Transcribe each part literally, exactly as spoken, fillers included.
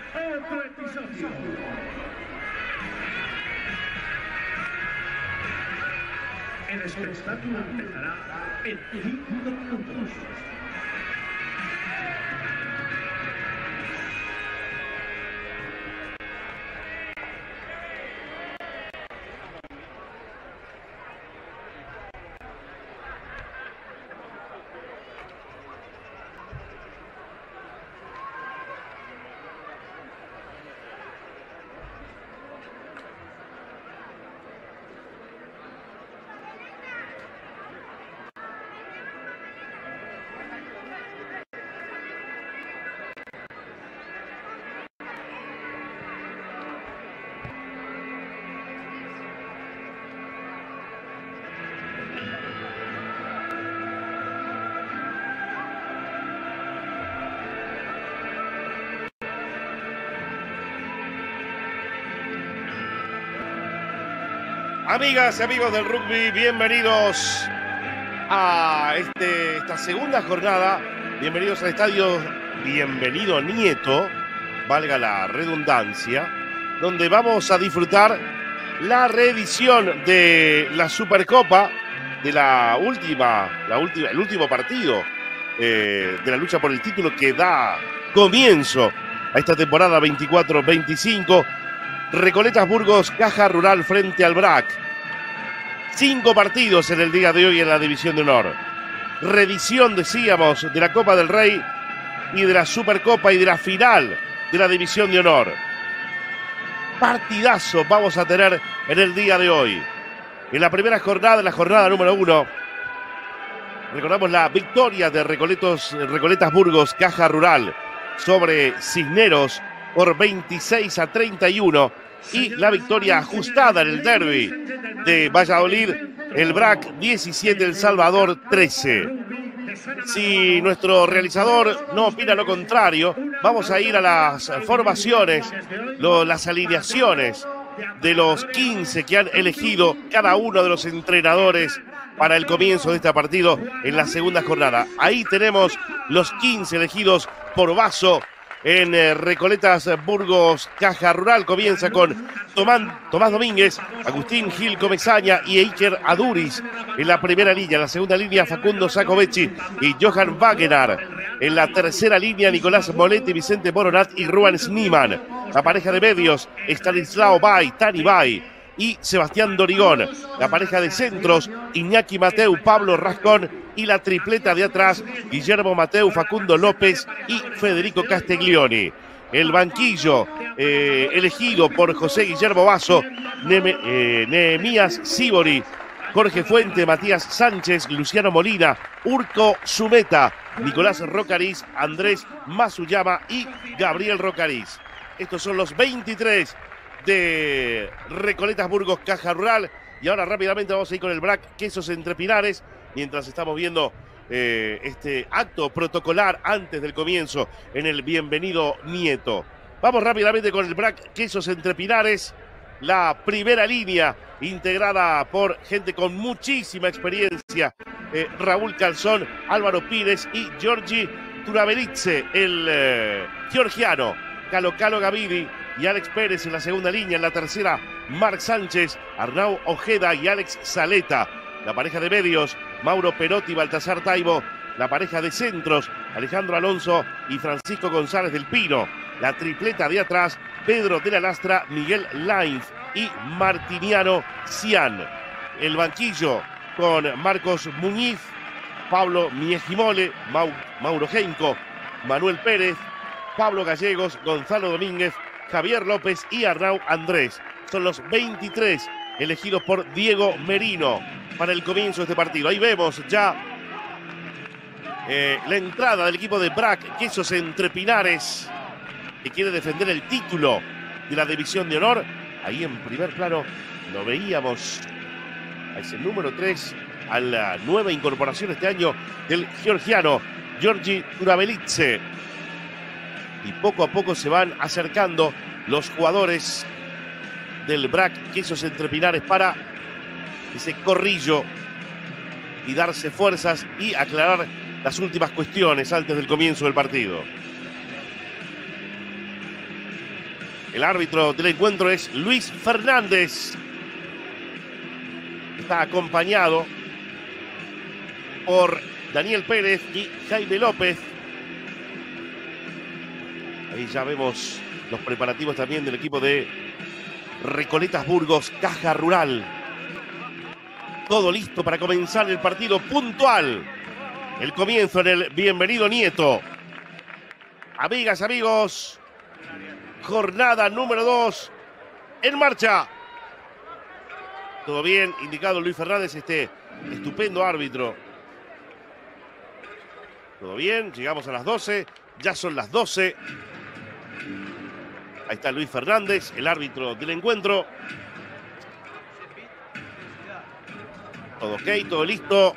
Otro episodio. El espectáculo empezará en cinco minutos. Amigas y amigos del rugby, bienvenidos a este, esta segunda jornada. Bienvenidos al estadio Bienvenido Nieto, valga la redundancia, donde vamos a disfrutar la reedición de la Supercopa, de la última, la última, el último partido eh, de la lucha por el título que da comienzo a esta temporada veinticuatro veinticinco. Recoletas Burgos, Caja Rural frente al B R A C. Cinco partidos en el día de hoy en la División de Honor. Reedición, decíamos, de la Copa del Rey y de la Supercopa y de la final de la División de Honor. Partidazo vamos a tener en el día de hoy. En la primera jornada, la jornada número uno, recordamos la victoria de Recoletos, Recoletas Burgos, Caja Rural sobre Cisneros por veintiséis a treinta y uno, y la victoria ajustada en el derbi de Valladolid, el B R A C diecisiete, El Salvador trece. Si nuestro realizador no opina lo contrario, vamos a ir a las formaciones, lo, las alineaciones de los quince que han elegido cada uno de los entrenadores para el comienzo de este partido en la segunda jornada. Ahí tenemos los quince elegidos por Vaso. En eh, Recoletas Burgos, Caja Rural comienza con Tomán, Tomás Domínguez, Agustín Gil Comesaña y Eiker Aduriz en la primera línea. En la segunda línea, Facundo Sacovecchi y Johan Wagenar. En la tercera línea, Nicolás Moletti, Vicente Moronat y Ruan Sniman. La pareja de medios, Stanislao Bay, Tani Bay y Sebastián Dorigón. La pareja de centros, Iñaki Mateu, Pablo Rascón, y la tripleta de atrás, Guillermo Mateu, Facundo López y Federico Castiglioni. El banquillo eh, elegido por José Guillermo Vaso, Neme, eh, Nehemías Sibori, Jorge Fuente, Matías Sánchez, Luciano Molina, Urco Zumeta, Nicolás Rocariz, Andrés Masuyama y Gabriel Rocariz. Estos son los veintitrés de Recoletas Burgos, Caja Rural. Y ahora rápidamente vamos a ir con el B R A C Quesos Entre Pinares, mientras estamos viendo eh, este acto protocolar antes del comienzo en el Bienvenido Nieto. Vamos rápidamente con el B R A C Quesos Entre Pinares, la primera línea integrada por gente con muchísima experiencia. Eh, Raúl Calzón, Álvaro Pires y Giorgi Turabelitze, el eh, georgiano. Calo Calo Gavidi y Alex Pérez en la segunda línea. En la tercera, Marc Sánchez, Arnau Ojeda y Alex Saleta. La pareja de medios, Mauro Perotti, Baltasar Taibo. La pareja de centros, Alejandro Alonso y Francisco González del Pino. La tripleta de atrás, Pedro de la Lastra, Miguel Lainz y Martiniano Cian. El banquillo con Marcos Muñiz, Pablo Miejimole, Mau, Mauro Genco, Manuel Pérez, Pablo Gallegos, Gonzalo Domínguez, Javier López y Arnau Andrés. Son los veintitrés elegidos por Diego Merino para el comienzo de este partido. Ahí vemos ya eh, la entrada del equipo de B R A C Quesos Entre Pinares, que quiere defender el título de la División de Honor. Ahí en primer plano lo veíamos a ese número tres, a la nueva incorporación este año del georgiano Giorgi Turabelitze. Y poco a poco se van acercando los jugadores del B R A C Quesos Entre Pinares para ese corrillo y darse fuerzas y aclarar las últimas cuestiones antes del comienzo del partido. El árbitro del encuentro es Luis Fernández. Está acompañado por Daniel Pérez y Jaime López. Ahí ya vemos los preparativos también del equipo de Recoletas Burgos, Caja Rural. Todo listo para comenzar el partido puntual. El comienzo en el Bienvenido Nieto. Amigas, amigos, jornada número dos en marcha. Todo bien, indicado Luis Fernández, este estupendo árbitro. Todo bien, llegamos a las doce, ya son las doce. Ahí está Luis Fernández, el árbitro del encuentro. Todo ok, todo listo.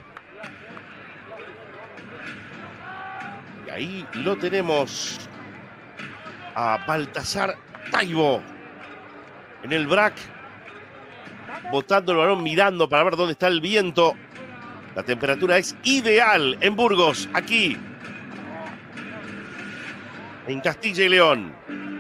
Y ahí lo tenemos a Baltasar Taibo en el B R A C, botando el balón, mirando para ver dónde está el viento. La temperatura es ideal en Burgos, aquí en Castilla y León.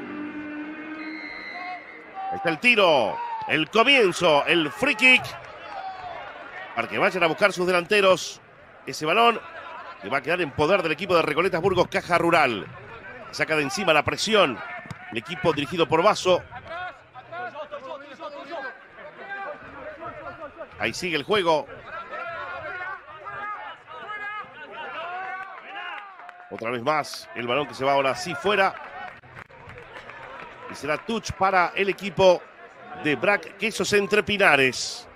Ahí está el tiro, el comienzo, el free kick, para que vayan a buscar sus delanteros ese balón, que va a quedar en poder del equipo de Recoletas Burgos, Caja Rural. Saca de encima la presión el equipo dirigido por Vaso. Ahí sigue el juego. Otra vez más, el balón que se va ahora sí fuera. Y será touch para el equipo de B R A C Quesos Entre Pinares.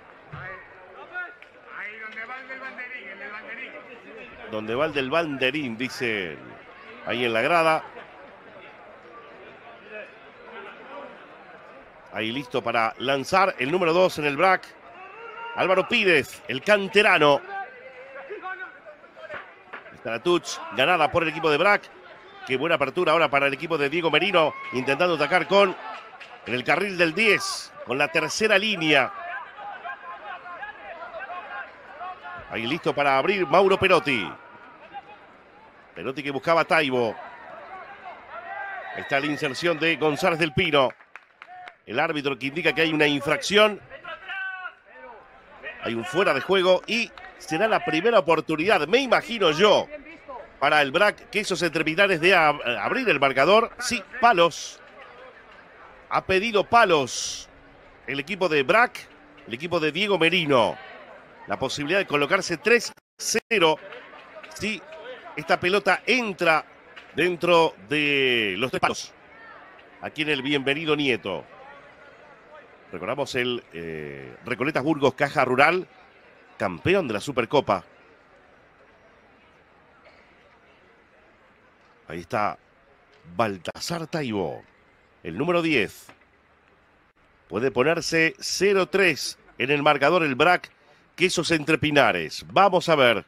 Donde va el del banderín, dice ahí en la grada. Ahí listo para lanzar el número dos en el B R A C. Álvaro Pírez, el canterano. Está la touch ganada por el equipo de B R A C. Qué buena apertura ahora para el equipo de Diego Merino, intentando atacar con en el carril del diez, con la tercera línea. Ahí listo para abrir Mauro Perotti. Perotti que buscaba a Taibo. Ahí está la inserción de González del Pino. El árbitro que indica que hay una infracción. Hay un fuera de juego y será la primera oportunidad, me imagino yo, para el B R A C Quesos Entre Pinares de ab abrir el marcador. Sí, palos. Ha pedido palos el equipo de B R A C, el equipo de Diego Merino. La posibilidad de colocarse tres cero si esta pelota entra dentro de los tres palos. Aquí en el Bienvenido Nieto. Recordamos el eh, Recoletas Burgos Caja Rural, campeón de la Supercopa. Ahí está Baltasar Taibo, el número diez. Puede ponerse cero tres en el marcador el B R A C Quesos Entre Pinares. Vamos a ver.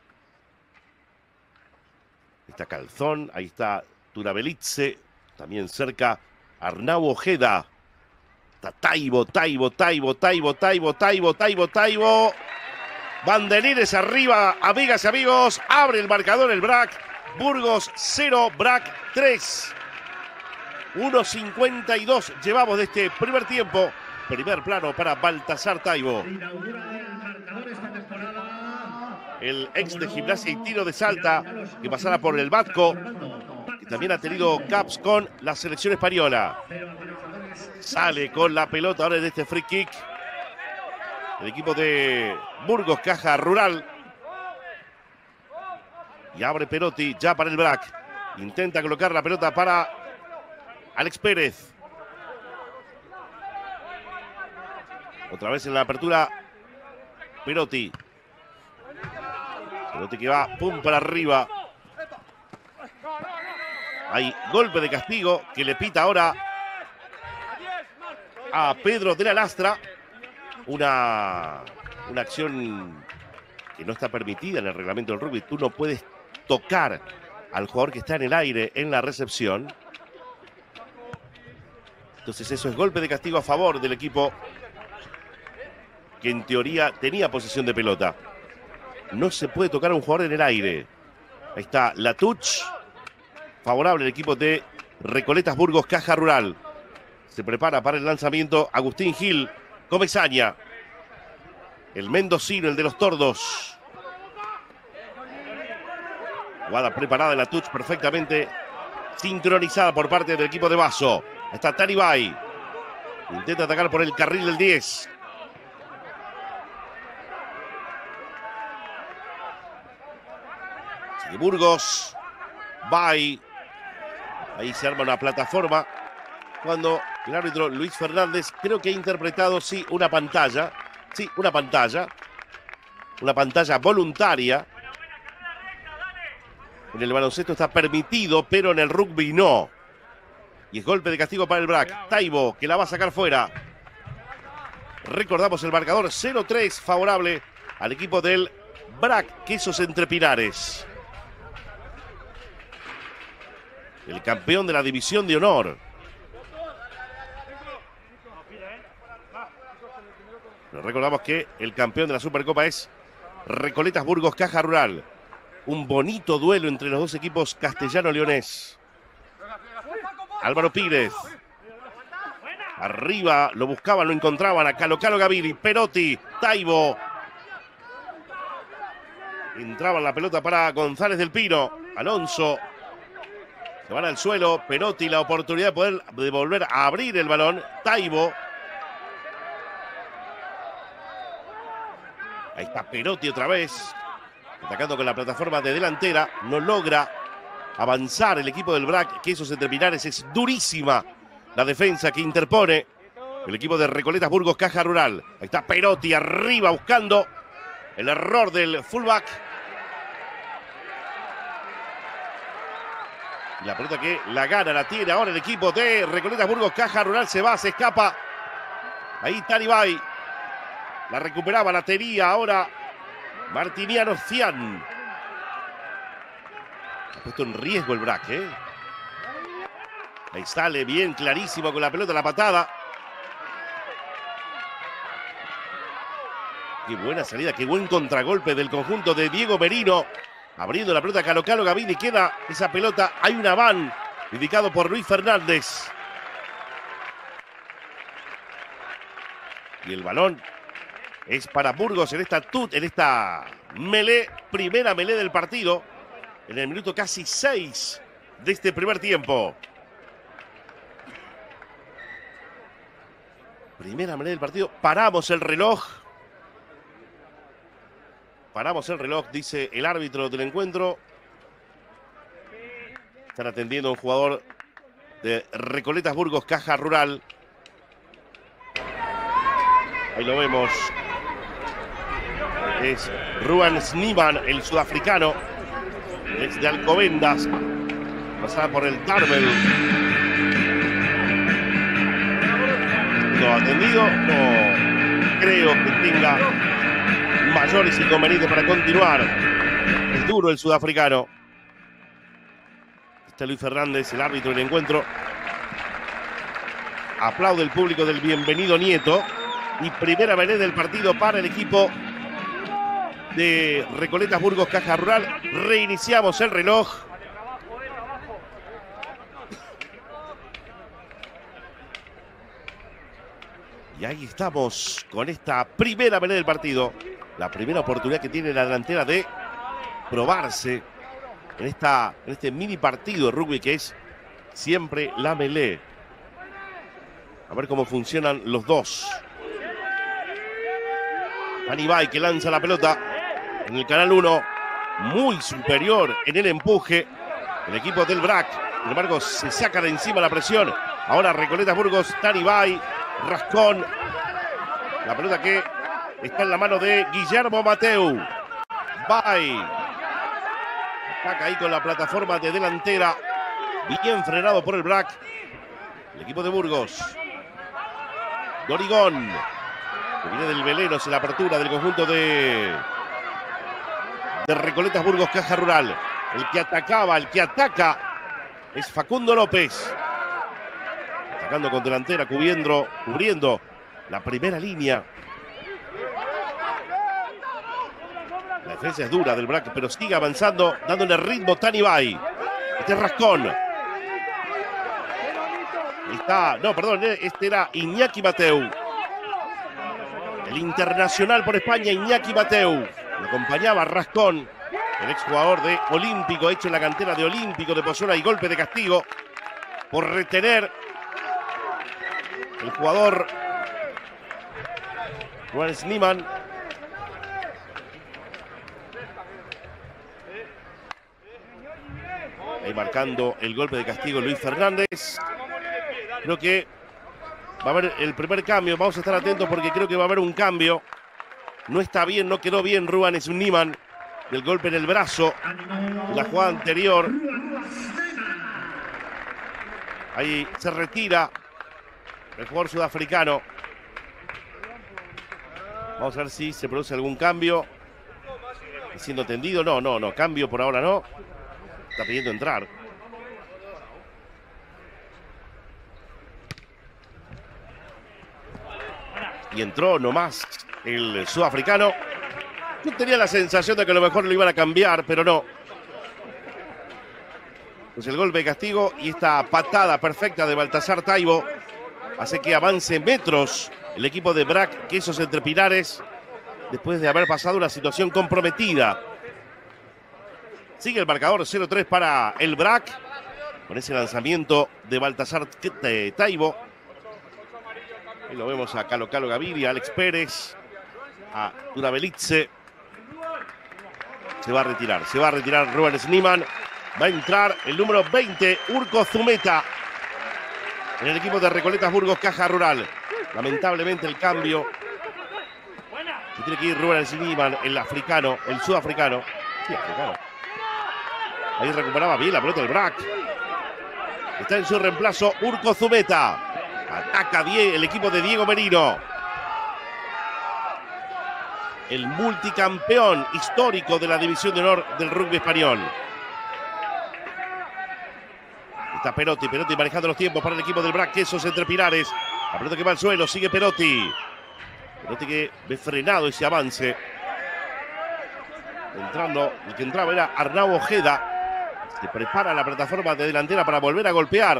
Ahí está Calzón, ahí está Turabelitze, también cerca Arnau Ojeda. Está Taibo, Taibo, Taibo, Taibo, Taibo, Taibo, Taibo, Taibo. Banderines arriba, amigas y amigos. Abre el marcador el B R A C. Burgos cero, B R A C tres. uno cincuenta y dos llevamos de este primer tiempo. Primer plano para Baltasar Taibo. El ex de Gimnasia y Tiro de Salta, que pasará por el Batco, que también ha tenido caps con la selección española. Sale con la pelota ahora en este free kick el equipo de Burgos Caja Rural. Y abre Perotti ya para el B R A C. Intenta colocar la pelota para Alex Pérez. Otra vez en la apertura Perotti. Perotti que va pum para arriba. Hay golpe de castigo que le pita ahora a Pedro de la Lastra. Una, una acción que no está permitida en el reglamento del rugby. Tú no puedes tocar al jugador que está en el aire en la recepción. Entonces eso es golpe de castigo a favor del equipo que en teoría tenía posesión de pelota. No se puede tocar a un jugador en el aire. Ahí está la touch. Favorable el equipo de Recoletas Burgos Caja Rural. Se prepara para el lanzamiento Agustín Gil Comesaña. El mendocino, el de los tordos. Jugada preparada en la touch perfectamente sincronizada por parte del equipo de Basso. Está Tanibay. Intenta atacar por el carril del diez. Sigue Burgos. Bay. Ahí se arma una plataforma. Cuando el árbitro Luis Fernández creo que ha interpretado, sí, una pantalla. Sí, una pantalla. Una pantalla voluntaria. En el baloncesto está permitido, pero en el rugby no. Y es golpe de castigo para el B R A C. Taibo, que la va a sacar fuera. Recordamos el marcador cero tres favorable al equipo del B R A C Quesos Entre Pinares. El campeón de la división de honor. Nos recordamos que el campeón de la Supercopa es Recoletas Burgos Caja Rural. Un bonito duelo entre los dos equipos castellano-leonés. Álvaro Pírez. Arriba, lo buscaban, lo encontraban a Calo Calo Gavili. Perotti, Taibo. Entraba la pelota para González del Pino. Alonso. Se van al suelo. Perotti, la oportunidad de poder de volver a abrir el balón. Taibo. Ahí está Perotti otra vez. Atacando con la plataforma de delantera. No logra avanzar el equipo del B R A C Quesos Entre Pinares. Es durísima la defensa que interpone el equipo de Recoletas Burgos Caja Rural. Ahí está Perotti arriba buscando el error del fullback. La pelota que la gana, la tiene ahora el equipo de Recoletas Burgos Caja Rural. Se va, se escapa. Ahí Tanibay. La recuperaba, la tenía ahora Martiniano Cian. Ha puesto en riesgo el B R A C, ¿eh? Ahí sale bien clarísimo con la pelota, la patada. Qué buena salida, qué buen contragolpe del conjunto de Diego Merino. Abriendo la pelota Calo Calo Gavini. Queda esa pelota. Hay una van indicado por Luis Fernández. Y el balón es para Burgos en esta tut, en esta melee, primera melee del partido. En el minuto casi seis de este primer tiempo. Primera melee del partido. Paramos el reloj. Paramos el reloj, dice el árbitro del encuentro. Están atendiendo a un jugador de Recoletas Burgos Caja Rural. Ahí lo vemos. Es Ruan Sniman, el sudafricano. Es de Alcobendas. Pasaba por el Tarbel. No atendido. No creo que tenga mayores inconvenientes para continuar. Es duro el sudafricano. Está Luis Fernández, el árbitro del encuentro. Aplaude el público del bienvenido Nieto. Y primera melee del partido para el equipo de Recoletas Burgos Caja Rural. Reiniciamos el reloj. Y ahí estamos con esta primera melee del partido. La primera oportunidad que tiene la delantera de probarse en, esta, en este mini partido de rugby que es siempre la melee. A ver cómo funcionan los dos. Tanibay que lanza la pelota en el canal uno. Muy superior en el empuje el equipo del B R A C. Sin embargo, se saca de encima la presión. Ahora Recoletas Burgos, Tanibay, Rascón. La pelota que está en la mano de Guillermo Mateu. Bay. Ataca ahí con la plataforma de delantera. Bien frenado por el B R A C. El equipo de Burgos. Dorigón. Que viene del Belenos en la apertura del conjunto de, de Recoletas Burgos Caja Rural. El que atacaba, el que ataca es Facundo López. Atacando con delantera, cubriendo, cubriendo la primera línea. La defensa es dura del B R A C, pero sigue avanzando, dándole ritmo Tanibay. Este es Rascón. Ahí está, no, perdón, este era Iñaki Mateu. El internacional por España, Iñaki Mateu. Lo acompañaba Rascón, el exjugador de Olímpico, hecho en la cantera de Olímpico de Pozuelo, y golpe de castigo por retener el jugador Juan Sniman. Ahí marcando el golpe de castigo Luis Fernández. Creo que va a haber el primer cambio. Vamos a estar atentos porque creo que va a haber un cambio. No está bien, no quedó bien Ruben Sniman del golpe en el brazo. La jugada anterior. Ahí se retira el jugador sudafricano. Vamos a ver si se produce algún cambio. Siendo tendido, no, no, no. Cambio por ahora no. Está pidiendo entrar. Y entró nomás el sudafricano. Yo tenía la sensación de que a lo mejor lo iban a cambiar, pero no. Pues el golpe de castigo y esta patada perfecta de Baltasar Taibo hace que avance metros el equipo de B R A C Quesos Entre Pinares después de haber pasado una situación comprometida. Sigue el marcador cero tres para el B R A C con ese lanzamiento de Baltasar Taibo. Ahí lo vemos a Calo Calo Gaviria, Alex Pérez, a Durabelitze. Se va a retirar, se va a retirar Ruben Sniman. Va a entrar el número veinte, Urco Zumeta, en el equipo de Recoletas Burgos Caja Rural. Lamentablemente el cambio. Se tiene que ir Ruben Sniman, el africano, el sudafricano. Sí, africano. Ahí recuperaba bien la pelota del B R A C. Está en su reemplazo Urco Zumeta. Ataca bien el equipo de Diego Merino. El multicampeón histórico de la División de Honor del rugby español. Está Perotti, Perotti manejando los tiempos para el equipo del B R A C Quesos Entre Pinares. La pelota que va al suelo, sigue Perotti. Perotti que ve frenado ese avance. Entrando, el que entraba era Arnau Ojeda. Se prepara la plataforma de delantera para volver a golpear.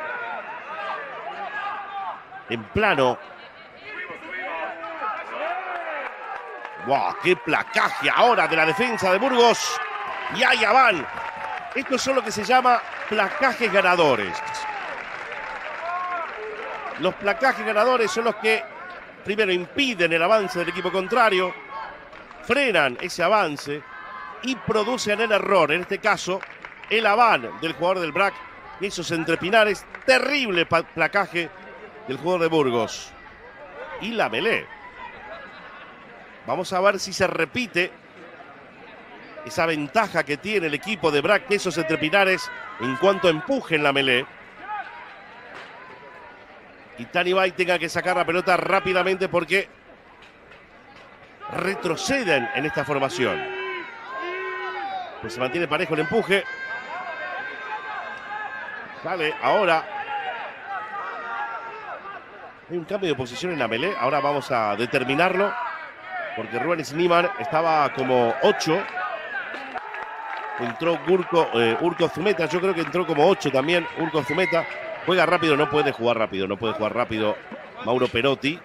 En plano. ¡Wow! ¡Qué placaje ahora de la defensa de Burgos! Y allá van. Esto es lo que se llama placajes ganadores. Los placajes ganadores son los que primero impiden el avance del equipo contrario, frenan ese avance y producen el error. En este caso, el aván del jugador del B R A C, Quesos Entre Pinares, terrible placaje del jugador de Burgos. Y la melé. Vamos a ver si se repite esa ventaja que tiene el equipo de B R A C Quesos Entre Pinares en cuanto a empuje en la melé. Y Tani Bay tenga que sacar la pelota rápidamente porque retroceden en esta formación. Pues se mantiene parejo el empuje. Sale ahora. Hay un cambio de posición en la melé. Ahora vamos a determinarlo. Porque Ruben Sniman estaba como ocho. Entró Urco, eh, Urco Zumeta. Yo creo que entró como ocho también. Urco Zumeta. Juega rápido, no puede jugar rápido. No puede jugar rápido Mauro Perotti.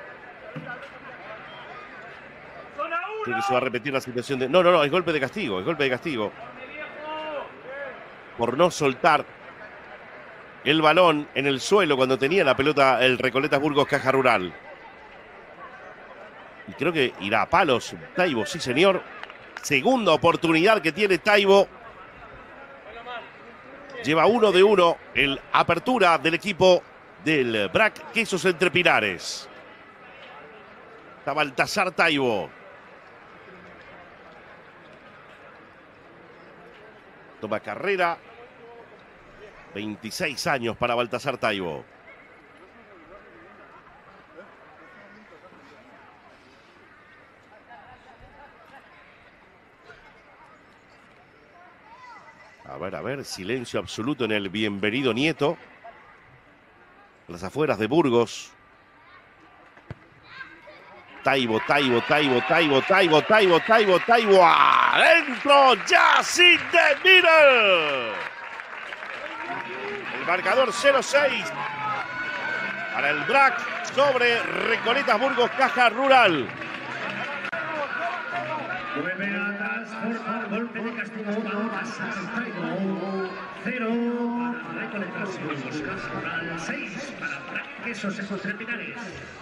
Creo que se va a repetir la situación de... No, no, no, es golpe de castigo. Es golpe de castigo. Por no soltar el balón en el suelo cuando tenía la pelota el Recoletas Burgos Caja Rural. Y creo que irá a palos Taibo, sí señor. Segunda oportunidad que tiene Taibo. Lleva uno de uno el apertura del equipo del B R A C Quesos Entre Pinares. Está Baltasar Taibo. Toma carrera. veintiséis años para Baltasar Taibo. A ver, a ver, silencio absoluto en el bienvenido Nieto. Las afueras de Burgos. Taibo, Taibo, Taibo, Taibo, Taibo, Taibo, Taibo, Taibo. ¡Adentro! ¡Just in the middle! El marcador cero seis. para el B R A C sobre Recoletas Burgos Caja Rural. Vuelve atrás, por favor, golpe de castigo, vamos a Taibo. Cero para Recoletas Burgos Caja Rural, seis para B R A C Quesos Entrepinares.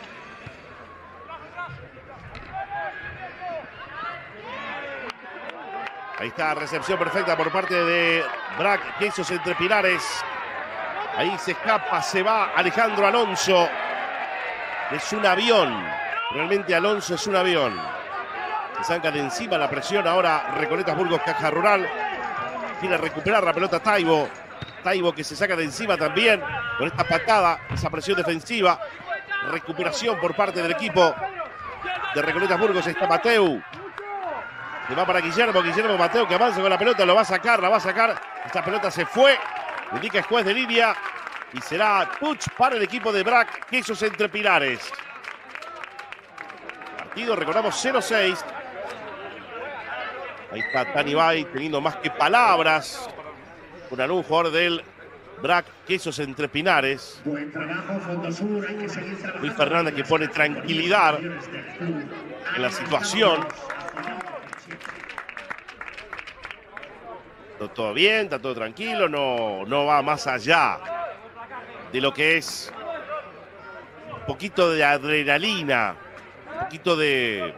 Ahí está, recepción perfecta por parte de B R A C Quesos Entrepinares. Ahí se escapa, se va Alejandro Alonso. Es un avión. Realmente Alonso es un avión. Se saca de encima la presión ahora Recoletas Burgos Caja Rural. Quiere recuperar la pelota Taibo. Taibo que se saca de encima también con esta patada, esa presión defensiva. Recuperación por parte del equipo de Recoletas Burgos. Está Mateu. Se va para Guillermo, Guillermo Mateu que avanza con la pelota, lo va a sacar, la va a sacar. Esta pelota se fue, indica el juez de línea y será touch para el equipo de B R A C Quesos Entrepinares. Partido, recordamos, cero seis. Ahí está Tani Bay teniendo más que palabras con algún jugador del B R A C Quesos Entrepinares. Buen trabajo, Fondo Sur, hay que seguir trabajando. Luis Fernández que pone tranquilidad en la situación. Todo bien, está todo tranquilo, no, no va más allá de lo que es un poquito de adrenalina, un poquito de,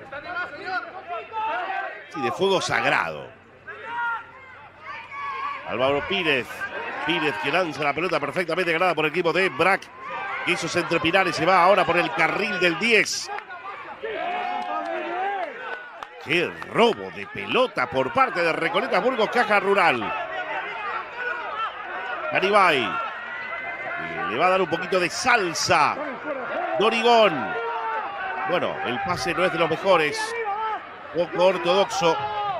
sí, de fuego sagrado. Álvaro Pírez, Pírez que lanza la pelota perfectamente ganada por el equipo de B R A C Quesos Entrepinares, se va ahora por el carril del diez. ¡Qué robo de pelota por parte de Recoletas Burgos Caja Rural! Garibay. Le va a dar un poquito de salsa. Dorigón. Bueno, el pase no es de los mejores. Poco ortodoxo.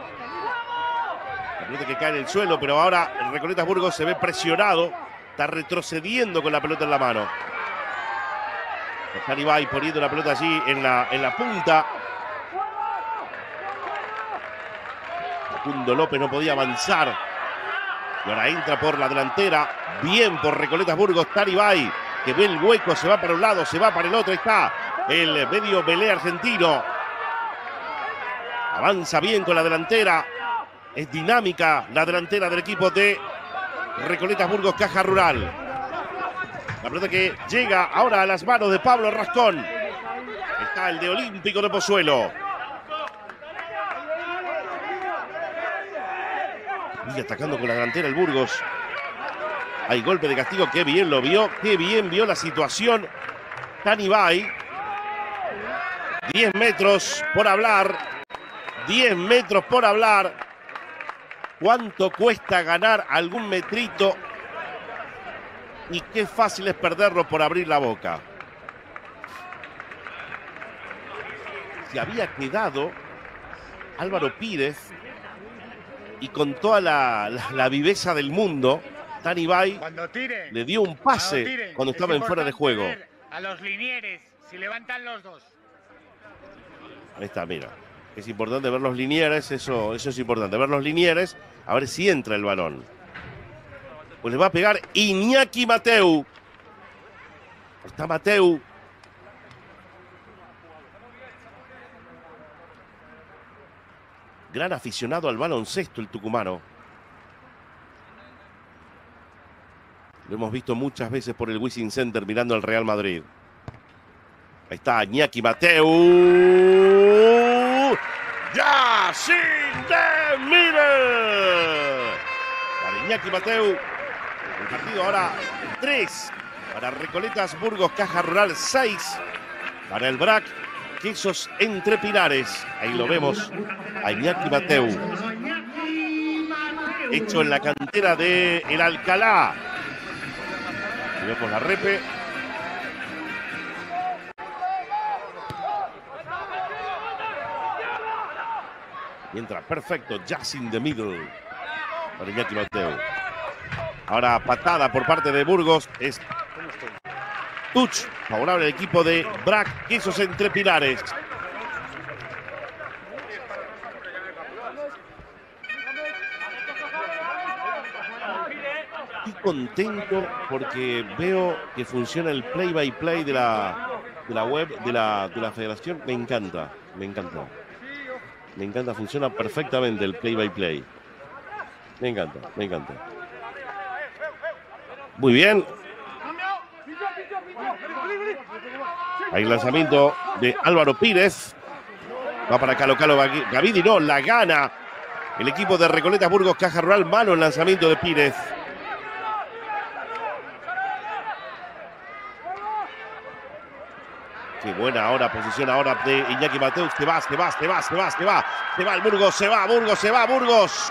La pelota que cae en el suelo, pero ahora el Recoletas Burgos se ve presionado. Está retrocediendo con la pelota en la mano. Garibay poniendo la pelota allí en la, en la punta. Facundo López no podía avanzar. Y ahora entra por la delantera. Bien por Recoletas Burgos. Taribay, que ve el hueco, se va para un lado, se va para el otro. Ahí está el medio Belé argentino. Avanza bien con la delantera. Es dinámica la delantera del equipo de Recoletas Burgos Caja Rural. La pelota que llega ahora a las manos de Pablo Rascón. Está el de Olímpico de Pozuelo. Y atacando con la delantera el Burgos. Hay golpe de castigo, qué bien lo vio, qué bien vio la situación Tani Bay. diez metros por hablar, diez metros por hablar. ¿Cuánto cuesta ganar algún metrito? Y qué fácil es perderlo por abrir la boca. Se había quedado Álvaro Pírez y con toda la, la, la viveza del mundo, Tani Bay tiren, le dio un pase cuando, tiren, cuando estaba en fuera de juego. A los linieres, si levantan los dos. Ahí está, mira. Es importante ver los linieres, eso, eso es importante. Ver los linieres, a ver si entra el balón. Pues le va a pegar Iñaki Mateu. Está Mateu. Gran aficionado al baloncesto el tucumano. Lo hemos visto muchas veces por el Wizzing Center mirando al Real Madrid. Ahí está Iñaki Mateu. ¡Yacine Mire! Para Iñaki Mateu. El partido ahora tres para Recoletas Burgos Caja Rural, seis para el B R A C Quesos Entrepinares. Ahí lo vemos a Iñaki Mateu. Hecho en la cantera de el Alcalá. Y vemos la repe. Y entra perfecto, just in the middle. Para Iñaki Mateu. Ahora patada por parte de Burgos. Es touch favorable al equipo de B R A C Quesos Entrepinares. contento porque veo que funciona el play by play de la, de la web de la, de la federación. Me encanta, me encanta. Me encanta, funciona perfectamente el play by play. Me encanta, me encanta. Muy bien. Hay el lanzamiento de Álvaro Pires. Va para Calo Calo Gavidi, no, la gana el equipo de Recoletas Burgos Caja Rural. Mano el lanzamiento de Pires. Qué buena ahora posición ahora de Iñaki Mateus. Se va, se va, se va, se va, se va. Se va el Burgos, se va, Burgos, se va, Burgos.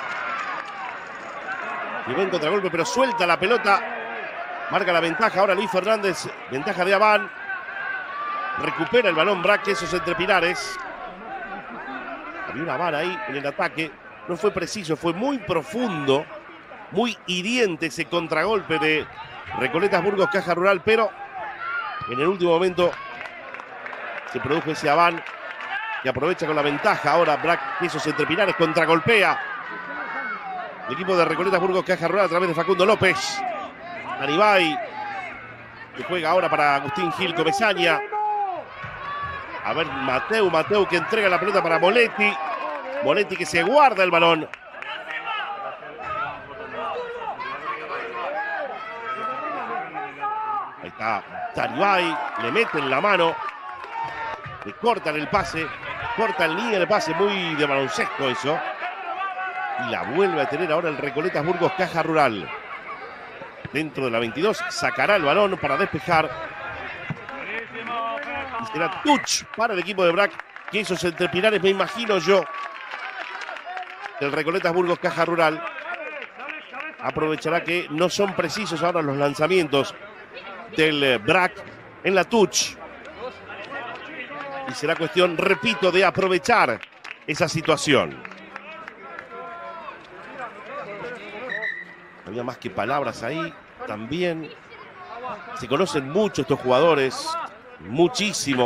Y ven contragolpe, pero suelta la pelota. Marca la ventaja ahora Luis Fernández. Ventaja de Abán. Recupera el balón Brac, esos entre Pinares. Había una vara ahí en el ataque. No fue preciso, fue muy profundo. Muy hiriente ese contragolpe de Recoletas Burgos Caja Rural. Pero en el último momento se produjo ese Abán que aprovecha con la ventaja. Ahora Brac, esos entre Pinares, contragolpea. El equipo de Recoletas Burgos Caja Rural a través de Facundo López. Anibay, que juega ahora para Agustín Gil Comesaña. A ver, Mateu, Mateu que entrega la pelota para Moletti. Moletti que se guarda el balón. Ahí está Anibay, le meten la mano. Le cortan el pase. Corta el línea el pase, muy de baloncesto eso. Y la vuelve a tener ahora el Recoletas Burgos Caja Rural. Dentro de la veintidós, sacará el balón para despejar. Y será touch para el equipo de Brac. Que esos entre Pinares, me imagino yo, el Recoletas Burgos Caja Rural aprovechará que no son precisos ahora los lanzamientos del Brac en la touch. Y será cuestión, repito, de aprovechar esa situación. Había más que palabras ahí también. Se conocen mucho estos jugadores, muchísimo.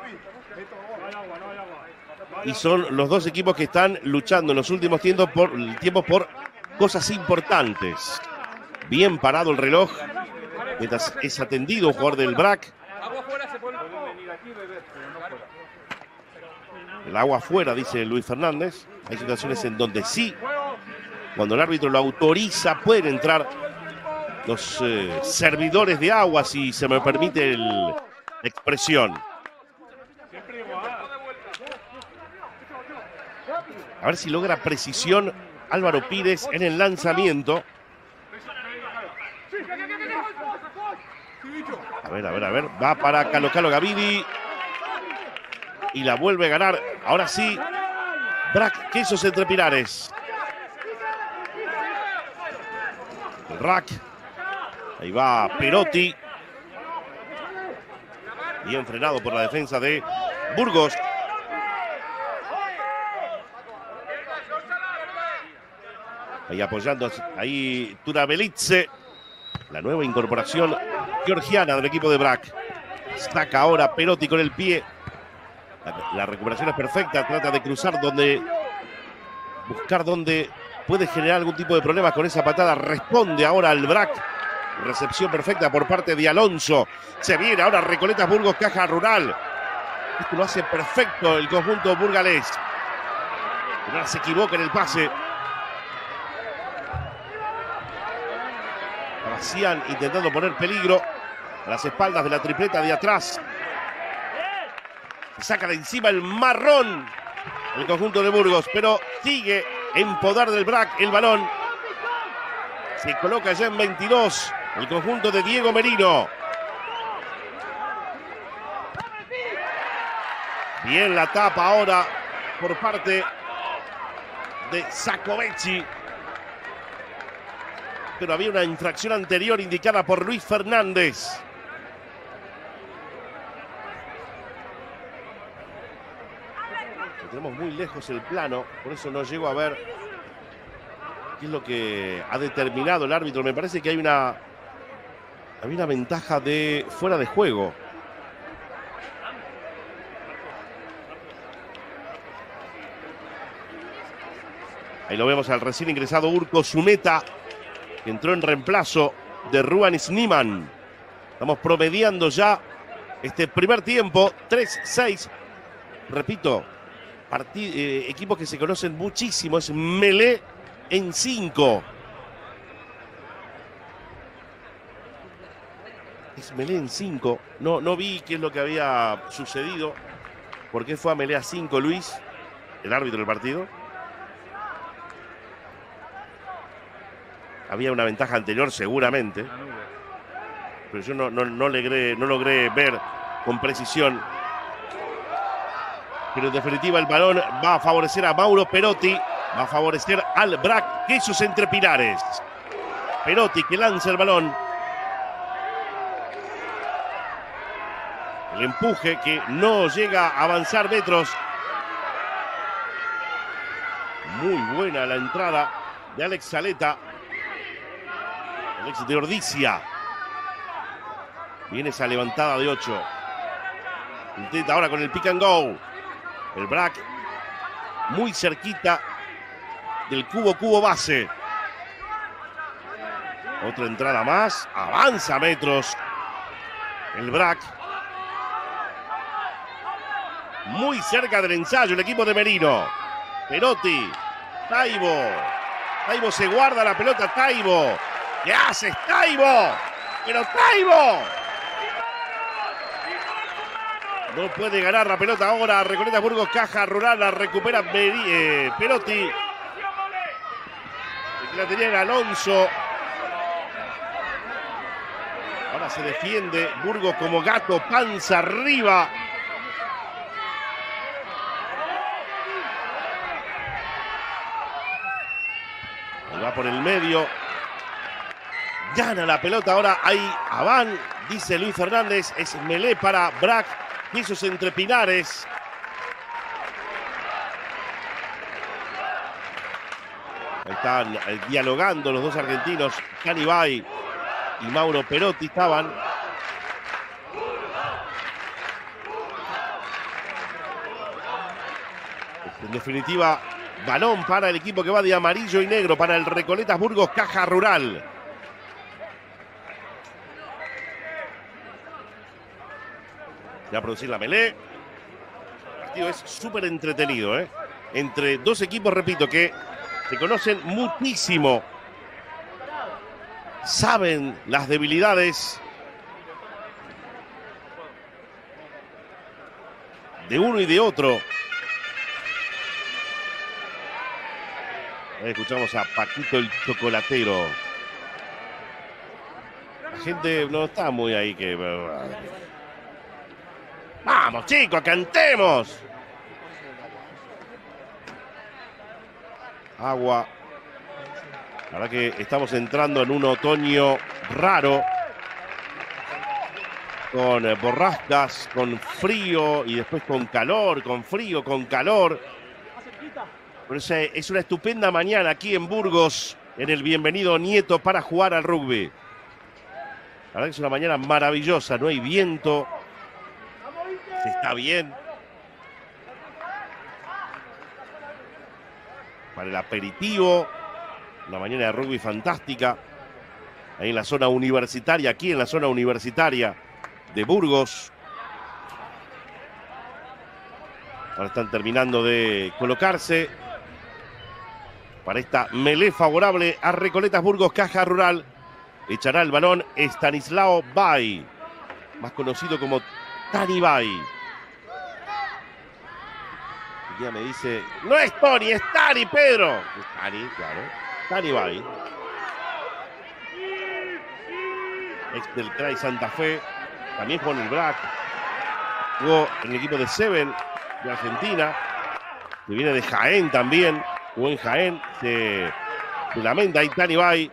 Y son los dos equipos que están luchando en los últimos tiempos por, tiempos por cosas importantes. Bien parado el reloj, mientras es atendido un jugador del Brac. El agua afuera, dice Luis Fernández. Hay situaciones en donde sí, cuando el árbitro lo autoriza, pueden entrar los eh, servidores de agua, si se me permite el, la expresión. A ver si logra precisión Álvaro Pires en el lanzamiento. A ver, a ver, a ver. Va para Calo Calo Gavidi. Y la vuelve a ganar. Ahora sí, Brac, Quesos entre Pinares. El rack. Ahí va Perotti. Bien frenado por la defensa de Burgos. Ahí apoyando, ahí Turabelitze. La nueva incorporación georgiana del equipo de Brac. Saca ahora Perotti con el pie. La, la recuperación es perfecta. Trata de cruzar donde... Buscar donde puede generar algún tipo de problema con esa patada. Responde ahora al Brac. Recepción perfecta por parte de Alonso. Se viene ahora Recoletas Burgos Caja Rural. Esto lo hace perfecto el conjunto burgalés. No se equivoca en el pase. Vacían intentando poner peligro a las espaldas de la tripleta de atrás. Se saca de encima el marrón el conjunto de Burgos, pero sigue en poder del Brac el balón. Se coloca ya en veintidós el conjunto de Diego Merino. Bien la tapa ahora por parte de Sacovecchi. Pero había una infracción anterior indicada por Luis Fernández. Tenemos muy lejos el plano, por eso no llego a ver qué es lo que ha determinado el árbitro. Me parece que hay una, hay una ventaja de fuera de juego. Ahí lo vemos al recién ingresado Urco Zuneta, que entró en reemplazo de Ruan Sniman. Estamos promediando ya este primer tiempo, tres seis. Repito, eh, equipos que se conocen muchísimo, es Melé en cinco. Es Melé en cinco. No, no vi qué es lo que había sucedido. ¿Por qué fue a Melé a cinco, Luis, el árbitro del partido? Había una ventaja anterior seguramente, pero yo no, no, no, logré, no logré ver con precisión. Pero en definitiva el balón va a favorecer a Mauro Perotti, va a favorecer al B R A C Quesos Entre Pinares. Perotti que lanza el balón. El empuje que no llega a avanzar metros. Muy buena la entrada de Alex Saleta. Alex de Ordicia. Viene esa levantada de ocho. Intenta ahora con el pick and go. El B R A C muy cerquita del cubo cubo base. Otra entrada más. Avanza metros. El B R A C. Muy cerca del ensayo el equipo de Merino. Perotti. Taibo. Taibo se guarda la pelota. Taibo. ¿Qué haces, Taibo? Pero Taibo no puede ganar la pelota ahora. Recoleta Burgos, Caja Rural, la recupera eh, Perotti. El que la tenía era Alonso. Ahora se defiende Burgos como gato, panza arriba. Ahí va por el medio. Gana la pelota ahora. Ahí Aván, dice Luis Fernández. Es Melé para B R A C Quesos Entre Pinares. Ahí están eh, dialogando los dos argentinos. Canibay y Mauro Perotti estaban. En definitiva, balón para el equipo que va de amarillo y negro, para el Recoletas Burgos Caja Rural. Ya a producir la Melé. El partido es súper entretenido, ¿eh? Entre dos equipos, repito, que se conocen muchísimo. Saben las debilidades de uno y de otro. Ahí escuchamos a Paquito el Chocolatero. La gente no está muy ahí que... ¡Vamos, chicos, cantemos! Agua. La verdad que estamos entrando en un otoño raro. Con borrascas, con frío y después con calor, con frío, con calor. Pero es una estupenda mañana aquí en Burgos, en el Bienvenido Nieto para jugar al rugby. La verdad que es una mañana maravillosa, no hay viento. Se está bien. Para el aperitivo, una mañana de rugby fantástica. Ahí en la zona universitaria, aquí en la zona universitaria de Burgos. Ahora están terminando de colocarse para esta melé favorable a Recoletas Burgos Caja Rural. Echará el balón Estanislao Bay, más conocido como Tani Bay. Ya me dice, no es Tony, es Tani, Pedro. Es Tani, claro. Tani Bay. Ex del C R A I Santa Fe. También jugó en el B R A C. Jugó en el equipo de Seven de Argentina. Que viene de Jaén también. Jugó en Jaén. Se, se lamenta ahí Tani Bay.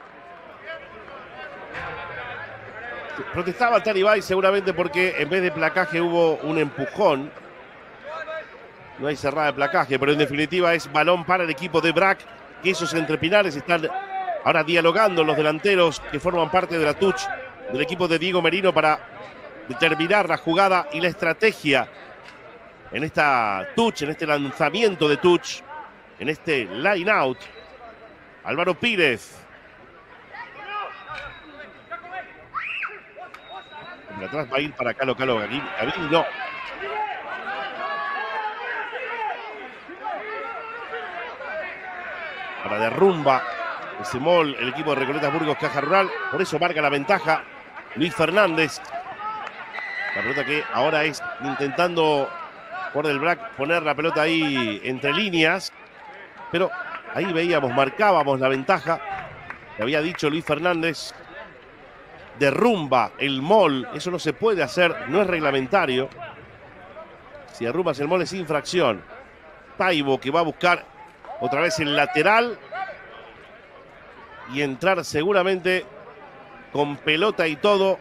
Protestaba Tani Bay seguramente porque en vez de placaje hubo un empujón. No hay cerrada de placaje, pero en definitiva es balón para el equipo de B R A C. Quesos Entre Pinares están ahora dialogando los delanteros que forman parte de la touch del equipo de Diego Merino para determinar la jugada y la estrategia en esta touch, en este lanzamiento de touch, en este line out. Álvaro Pírez. Por atrás va a ir para Calo Calo Gavini. No. Para derrumba ese mol el equipo de Recoletas Burgos Caja Rural. Por eso marca la ventaja Luis Fernández. La pelota que ahora es intentando por del B R A C poner la pelota ahí entre líneas. Pero ahí veíamos, marcábamos la ventaja. Le había dicho Luis Fernández. Derrumba el mol. Eso no se puede hacer, no es reglamentario. Si derrumbas el mol es infracción. Taibo que va a buscar otra vez el lateral. Y entrar seguramente con pelota y todo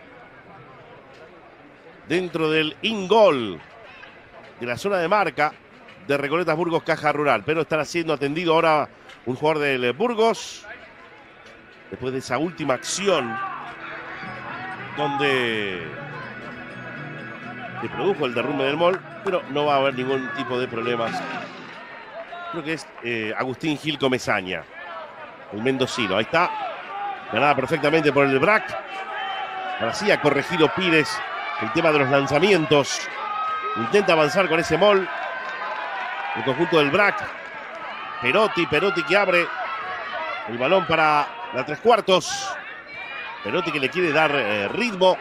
dentro del in-goal de la zona de marca de Recoletas Burgos Caja Rural. Pero estará siendo atendido ahora un jugador del Burgos. Después de esa última acción donde se produjo el derrumbe del mol. Pero no va a haber ningún tipo de problemas. Creo que es eh, Agustín Gil Comesaña, el mendocino. Ahí está. Ganada perfectamente por el B R A C. Ahora sí ha corregido Pires el tema de los lanzamientos. Intenta avanzar con ese mol el conjunto del B R A C. Perotti, Perotti que abre el balón para la tres cuartos. Perotti que le quiere dar eh, ritmo.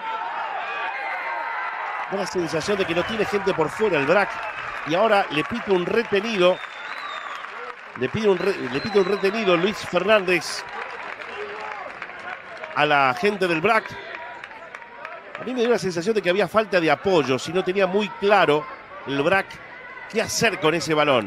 Da la sensación de que no tiene gente por fuera el B R A C. Y ahora le pide un retenido. Le pide un, re, le pide un retenido Luis Fernández a la gente del B R A C. A mí me dio la sensación de que había falta de apoyo, si no tenía muy claro el B R A C qué hacer con ese balón.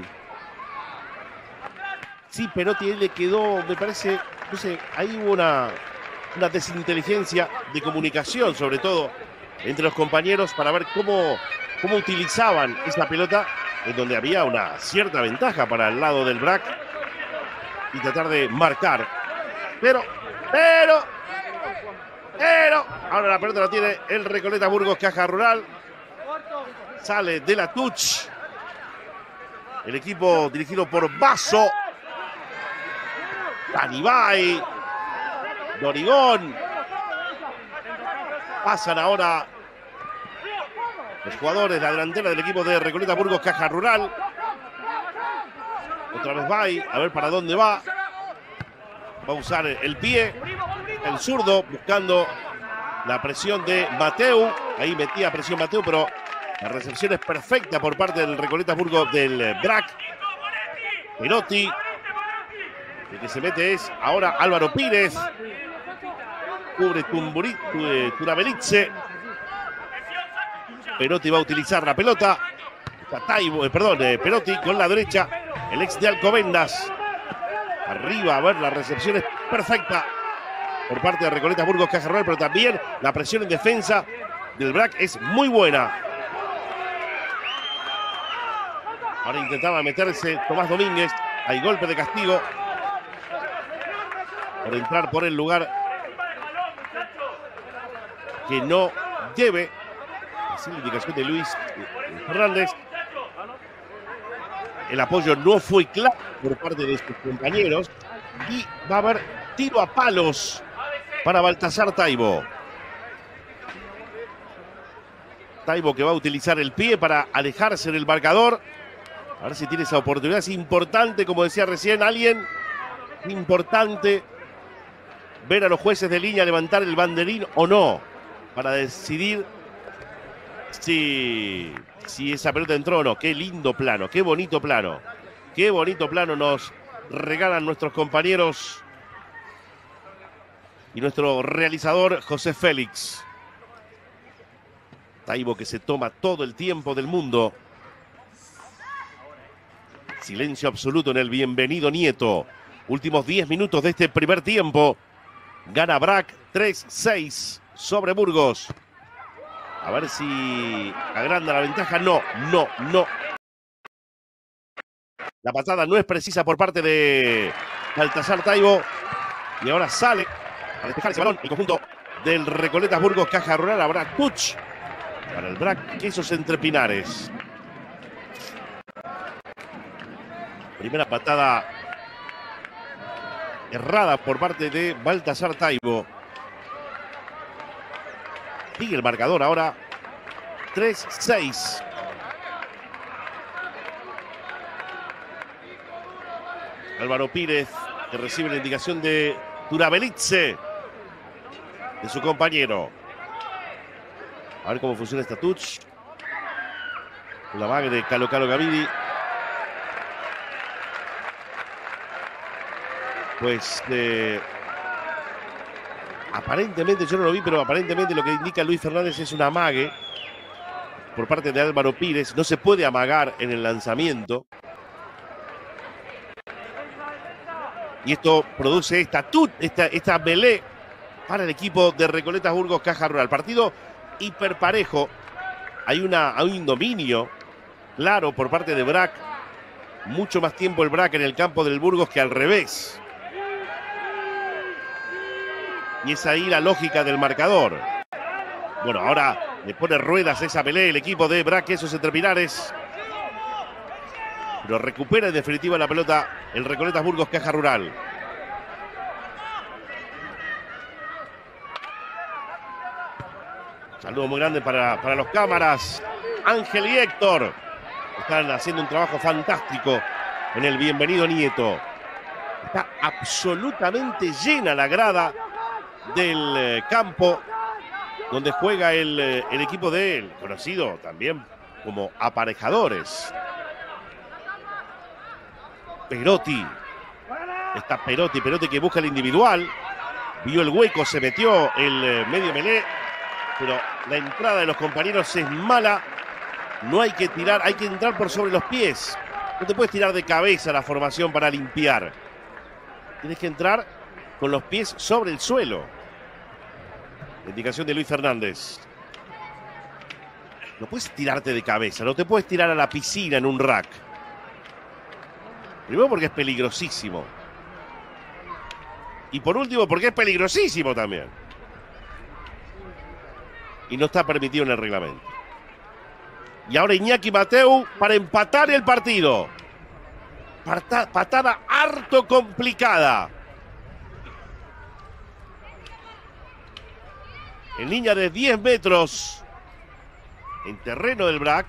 Sí, Perotti le quedó, me parece, no sé, ahí hubo una, una desinteligencia de comunicación, sobre todo entre los compañeros, para ver cómo, cómo utilizaban esa pelota, en donde había una cierta ventaja para el lado del B R A C y tratar de marcar. Pero, pero, pero, ahora la pelota la tiene el Recoletas Burgos Caja Rural. Sale de la touch el equipo dirigido por Basso. Canibay, Dorigón. Pasan ahora los jugadores, la delantera del equipo de Recoletas Burgos Caja Rural. Otra vez Bay, a ver para dónde va. Va a usar el pie, el zurdo, buscando la presión de Mateu. Ahí metía presión Mateu, pero la recepción es perfecta por parte del Recoletas Burgos del B R A C. Perotti. El que se mete es ahora Álvaro Pires. Cubre Tumburi, Turabelitze. Perotti va a utilizar la pelota. Taibo, eh, perdón, eh, Perotti con la derecha. El ex de Alcobendas. Arriba, a ver, la recepción es perfecta por parte de Recoletas Burgos Caja Rural, pero también la presión en defensa del B R A C es muy buena. Ahora intentaba meterse Tomás Domínguez. Hay golpe de castigo por entrar por el lugar que no debe. Así la indicación de Luis Fernández. El apoyo no fue claro por parte de sus compañeros. Y va a haber tiro a palos para Baltasar Taibo. Taibo que va a utilizar el pie para alejarse del marcador. A ver si tiene esa oportunidad. Es importante, como decía recién alguien, importante ver a los jueces de línea levantar el banderín o no, para decidir si, si esa pelota entró o no. Qué lindo plano, qué bonito plano. Qué bonito plano nos regalan nuestros compañeros y nuestro realizador José Félix. Taibo que se toma todo el tiempo del mundo. Silencio absoluto en el bienvenido Nieto. Últimos diez minutos de este primer tiempo. Gana B R A C tres seis sobre Burgos. A ver si agranda la ventaja. No, no, no. La patada no es precisa por parte de Baltasar Taibo. Y ahora sale a despejar ese balón el conjunto del Recoletas Burgos Caja Rural. Habrá touch para el B R A C Quesos Entre Pinares. Primera patada errada por parte de Baltasar Taibo. Sigue el marcador ahora. tres seis. Álvaro Pírez, que recibe la indicación de Turabelitze, de su compañero. A ver cómo funciona esta touch. La vaga de Calo Calo Gavidi. Pues eh, aparentemente, yo no lo vi, pero aparentemente lo que indica Luis Fernández es un amague por parte de Álvaro Pírez. No se puede amagar en el lanzamiento. Y esto produce esta tut, esta, esta melee para el equipo de Recoletas Burgos Caja Rural. Partido hiperparejo. Hay, una, hay un dominio claro por parte de B R A C. Mucho más tiempo el B R A C en el campo del Burgos que al revés. Y es ahí la lógica del marcador. Bueno, ahora le pone ruedas esa pelea el equipo de B R A C, esos Entrepinares. Pero recupera en definitiva la pelota el Recoletas Burgos Caja Rural. Saludo muy grande para, para los cámaras. Ángel y Héctor están haciendo un trabajo fantástico en el Bienvenido Nieto. Está absolutamente llena la grada del eh, campo donde juega el, eh, el equipo de él, conocido también como Aparejadores. Perotti. Está Perotti, Perotti que busca el individual. Vio el hueco, se metió el eh, medio melé. Pero la entrada de los compañeros es mala. No hay que tirar, hay que entrar por sobre los pies. No te puedes tirar de cabeza la formación para limpiar. Tienes que entrar con los pies sobre el suelo. La indicación de Luis Fernández. No puedes tirarte de cabeza, no te puedes tirar a la piscina en un rack. Primero porque es peligrosísimo. Y por último porque es peligrosísimo también. Y no está permitido en el reglamento. Y ahora Iñaki Mateu para empatar el partido. Pata, patada harto complicada. En línea de diez metros. En terreno del B R A C.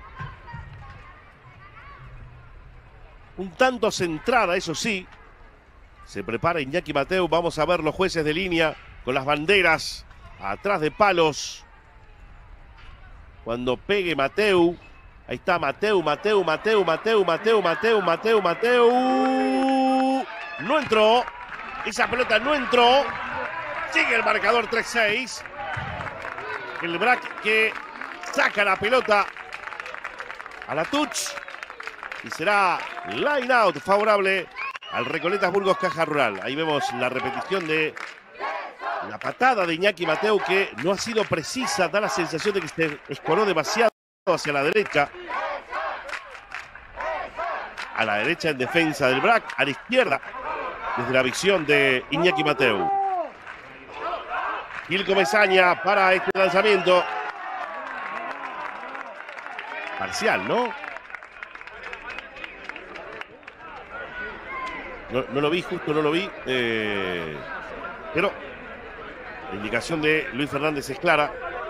Un tanto centrada, eso sí. Se prepara Iñaki Mateu. Vamos a ver los jueces de línea con las banderas atrás de palos. Cuando pegue Mateu. Ahí está Mateu, Mateu, Mateu, Mateu, Mateu, Mateu, Mateu, Mateu. No entró. Esa pelota no entró. Sigue el marcador tres seis. El B R A C que saca la pelota a la touch. Y será line out favorable al Recoletas Burgos Caja Rural. Ahí vemos la repetición de la patada de Iñaki Mateu que no ha sido precisa. Da la sensación de que se escoró demasiado hacia la derecha. A la derecha en defensa del B R A C. A la izquierda desde la visión de Iñaki Mateu. Gil Comesaña para este lanzamiento. Parcial, ¿no? No, no lo vi, justo no lo vi. Eh, pero la indicación de Luis Fernández es clara.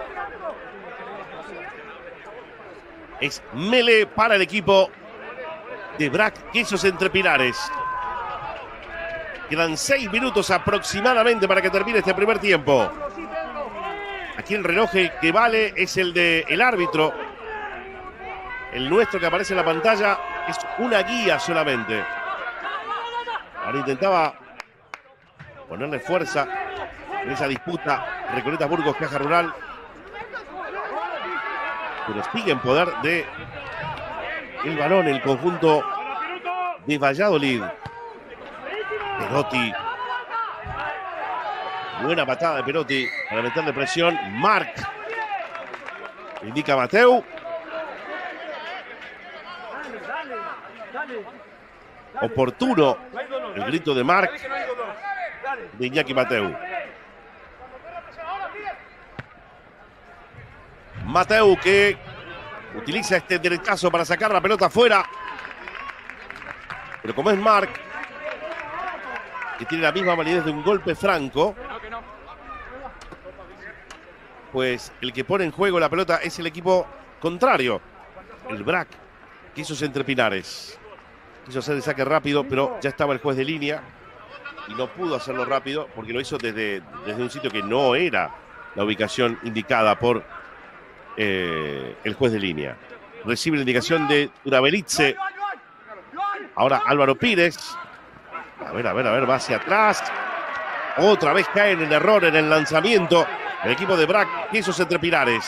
Es melee para el equipo de B R A C Quesos Entrepinares. Quedan seis minutos aproximadamente para que termine este primer tiempo. Aquí el reloj que vale es el del árbitro. El nuestro que aparece en la pantalla es una guía solamente. Ahora intentaba ponerle fuerza en esa disputa Recoletas Burgos Caja Rural. Pero sigue en poder de el balón el conjunto de Valladolid. Perotti. Buena patada de Perotti para meterle presión. Marc. Indica Mateu. Oportuno el grito de Marc de Iñaki Mateu. Mateu que utiliza este derechazo para sacar la pelota afuera. Pero como es Marc, que tiene la misma validez de un golpe franco, pues el que pone en juego la pelota es el equipo contrario, el B R A C, quiso Entre Pinares. Quiso hacer el saque rápido, pero ya estaba el juez de línea y no pudo hacerlo rápido porque lo hizo desde, desde un sitio que no era la ubicación indicada por eh, el juez de línea. Recibe la indicación de Urabelitze. Ahora Álvaro Pires. A ver, a ver, a ver, va hacia atrás. Otra vez cae en el error en el lanzamiento el equipo de B R A C, quiso Entre Pinares.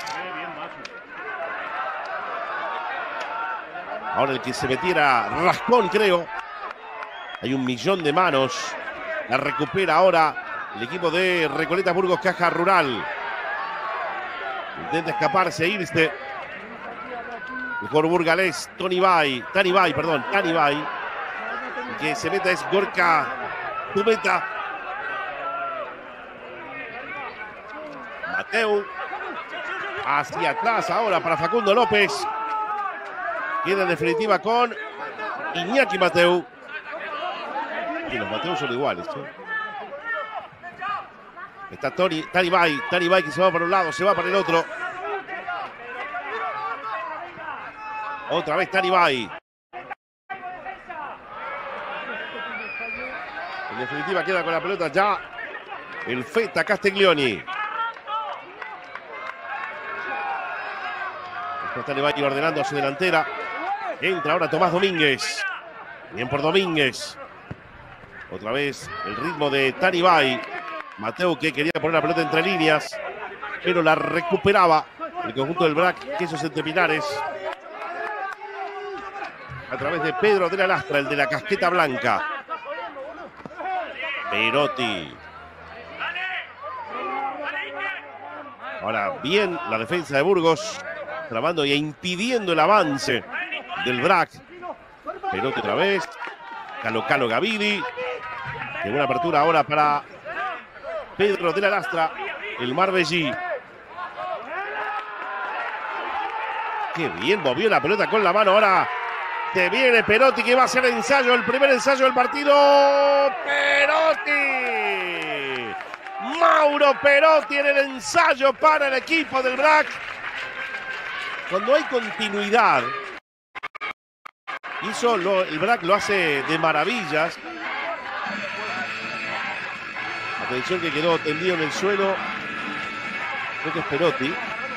Ahora el que se metiera Rascón, creo. Hay un millón de manos. La recupera ahora el equipo de Recoletas Burgos Caja Rural. Intenta escaparse, irse. El jugador burgalés, Tony Bay. Tani Bay, perdón, Tani Bay. El que se meta es Gorka Tumeta. Mateu. Hacia atrás ahora para Facundo López. Queda en definitiva con Iñaki Mateu. Y los Mateu son iguales, ¿eh? Está Tony, Tani Bay, Tani Bay que se va para un lado, se va para el otro. Otra vez Tani Bay. En definitiva queda con la pelota ya el Feta Castiglioni. Está Tani Bay ordenando a su delantera. Entra ahora Tomás Domínguez. Bien por Domínguez. Otra vez el ritmo de Tani Bay. Mateu que quería poner la pelota entre líneas, pero la recuperaba el conjunto del B R A C, Quesos Entre Pinares. A través de Pedro de la Lastra, el de la casqueta blanca. Perotti. Ahora bien la defensa de Burgos, trabando e impidiendo el avance del B R A C. Perotti otra vez. Calo Calo Gavidi. Qué buena apertura ahora para Pedro de la Lastra, el Marbellí. Qué bien movió la pelota con la mano. Ahora te viene Perotti que va a hacer el ensayo, el primer ensayo del partido. Perotti. Mauro Perotti en el ensayo para el equipo del B R A C. Cuando hay continuidad, y eso lo, el B R A C lo hace de maravillas. Atención que quedó tendido en el suelo. Creo que es Perotti.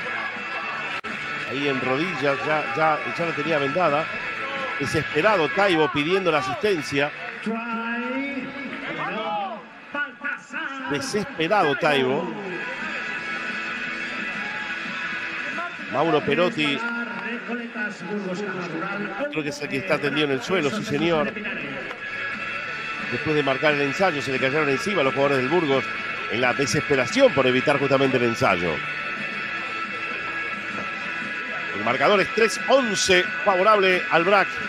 Ahí en rodillas, ya, ya, ya la tenía vendada. Desesperado Taibo pidiendo la asistencia. Desesperado Taibo. Mauro Perotti. Creo que es el que está tendido en el suelo, sí señor. Después de marcar el ensayo, se le cayeron encima a los jugadores del Burgos en la desesperación por evitar justamente el ensayo. El marcador es tres once, favorable al B R A C.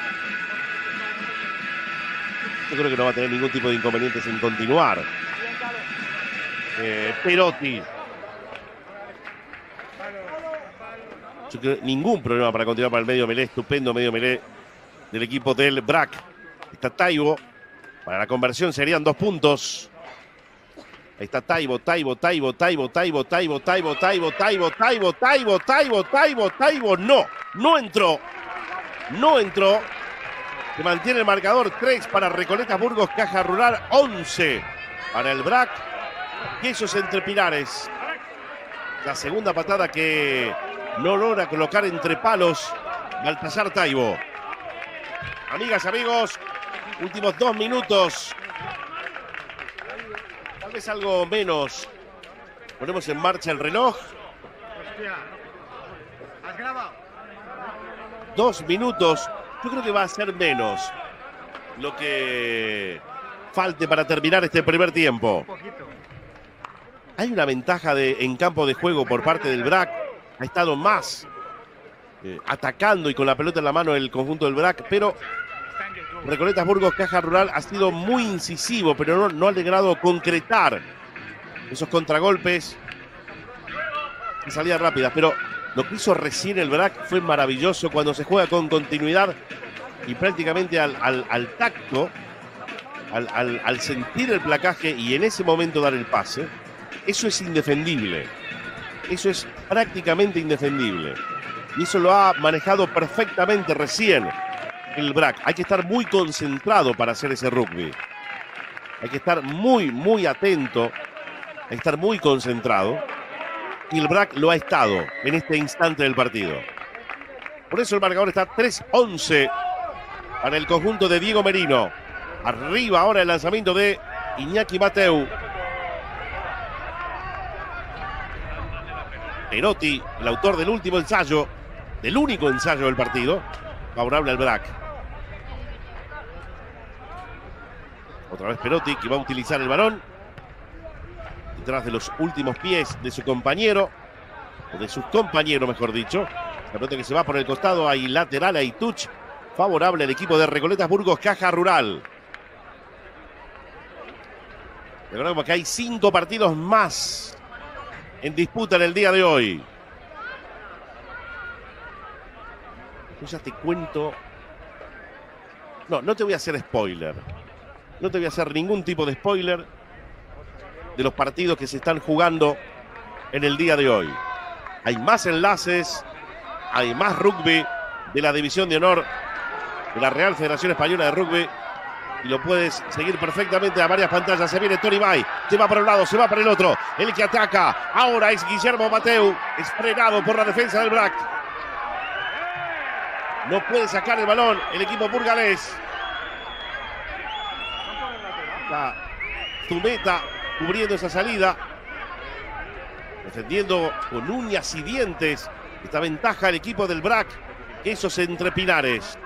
Yo creo que no va a tener ningún tipo de inconvenientes en continuar. Eh, Perotti. Yo creo que ningún problema para continuar para el medio melé, estupendo medio melé del equipo del B R A C. Está Taibo. Para la conversión serían dos puntos. Ahí está Taibo, Taibo, Taibo, Taibo, Taibo, Taibo, Taibo, Taibo, Taibo, Taibo, Taibo, Taibo, Taibo, Taibo. No, no entró. No entró. Se mantiene el marcador tres para Recoletas Burgos, Caja Rural once para el B R A C. Quesos Entre Pinares. La segunda patada que no logra colocar entre palos Baltasar Taibo. Amigas, amigos, últimos dos minutos. Tal vez algo menos. Ponemos en marcha el reloj. ¿Has grabado? Dos minutos. Yo creo que va a ser menos lo que falte para terminar este primer tiempo. Hay una ventaja de, en campo de juego por parte del B R A C. Ha estado más eh, atacando y con la pelota en la mano el conjunto del B R A C, pero Recoletas Burgos Caja Rural ha sido muy incisivo, pero no, no ha logrado concretar esos contragolpes y salidas rápidas. Pero lo que hizo recién el B R A C fue maravilloso cuando se juega con continuidad y prácticamente al, al, al tacto, al, al, al sentir el placaje y en ese momento dar el pase. Eso es indefendible. eso es prácticamente indefendible. Y eso lo ha manejado perfectamente recién el B R A C. Hay que estar muy concentrado para hacer ese rugby. Hay que estar muy, muy atento. Hay que estar muy concentrado. Y el B R A C lo ha estado en este instante del partido. Por eso el marcador está tres once para el conjunto de Diego Merino. Arriba ahora el lanzamiento de Iñaki Mateu. Perotti, el autor del último ensayo, del único ensayo del partido, favorable al B R A C. Otra vez Perotti, que va a utilizar el balón detrás de los últimos pies de su compañero, o de sus compañeros, mejor dicho. La pelota que se va por el costado, hay lateral, hay touch, favorable al equipo de Recoletas Burgos Caja Rural. Recordemos que hay cinco partidos más en disputa en el día de hoy. Yo ya te cuento. No, no te voy a hacer spoiler. No te voy a hacer ningún tipo de spoiler de los partidos que se están jugando en el día de hoy. Hay más enlaces, hay más rugby de la División de Honor de la Real Federación Española de Rugby. Y lo puedes seguir perfectamente a varias pantallas. Se viene Tony Bay, se va para un lado, se va para el otro. El que ataca ahora es Guillermo Mateu. Es frenado por la defensa del B R A C. No puede sacar el balón el equipo burgalés. Está Zumeta cubriendo esa salida, defendiendo con uñas y dientes esta ventaja el equipo del B R A C. Esos entrepinares.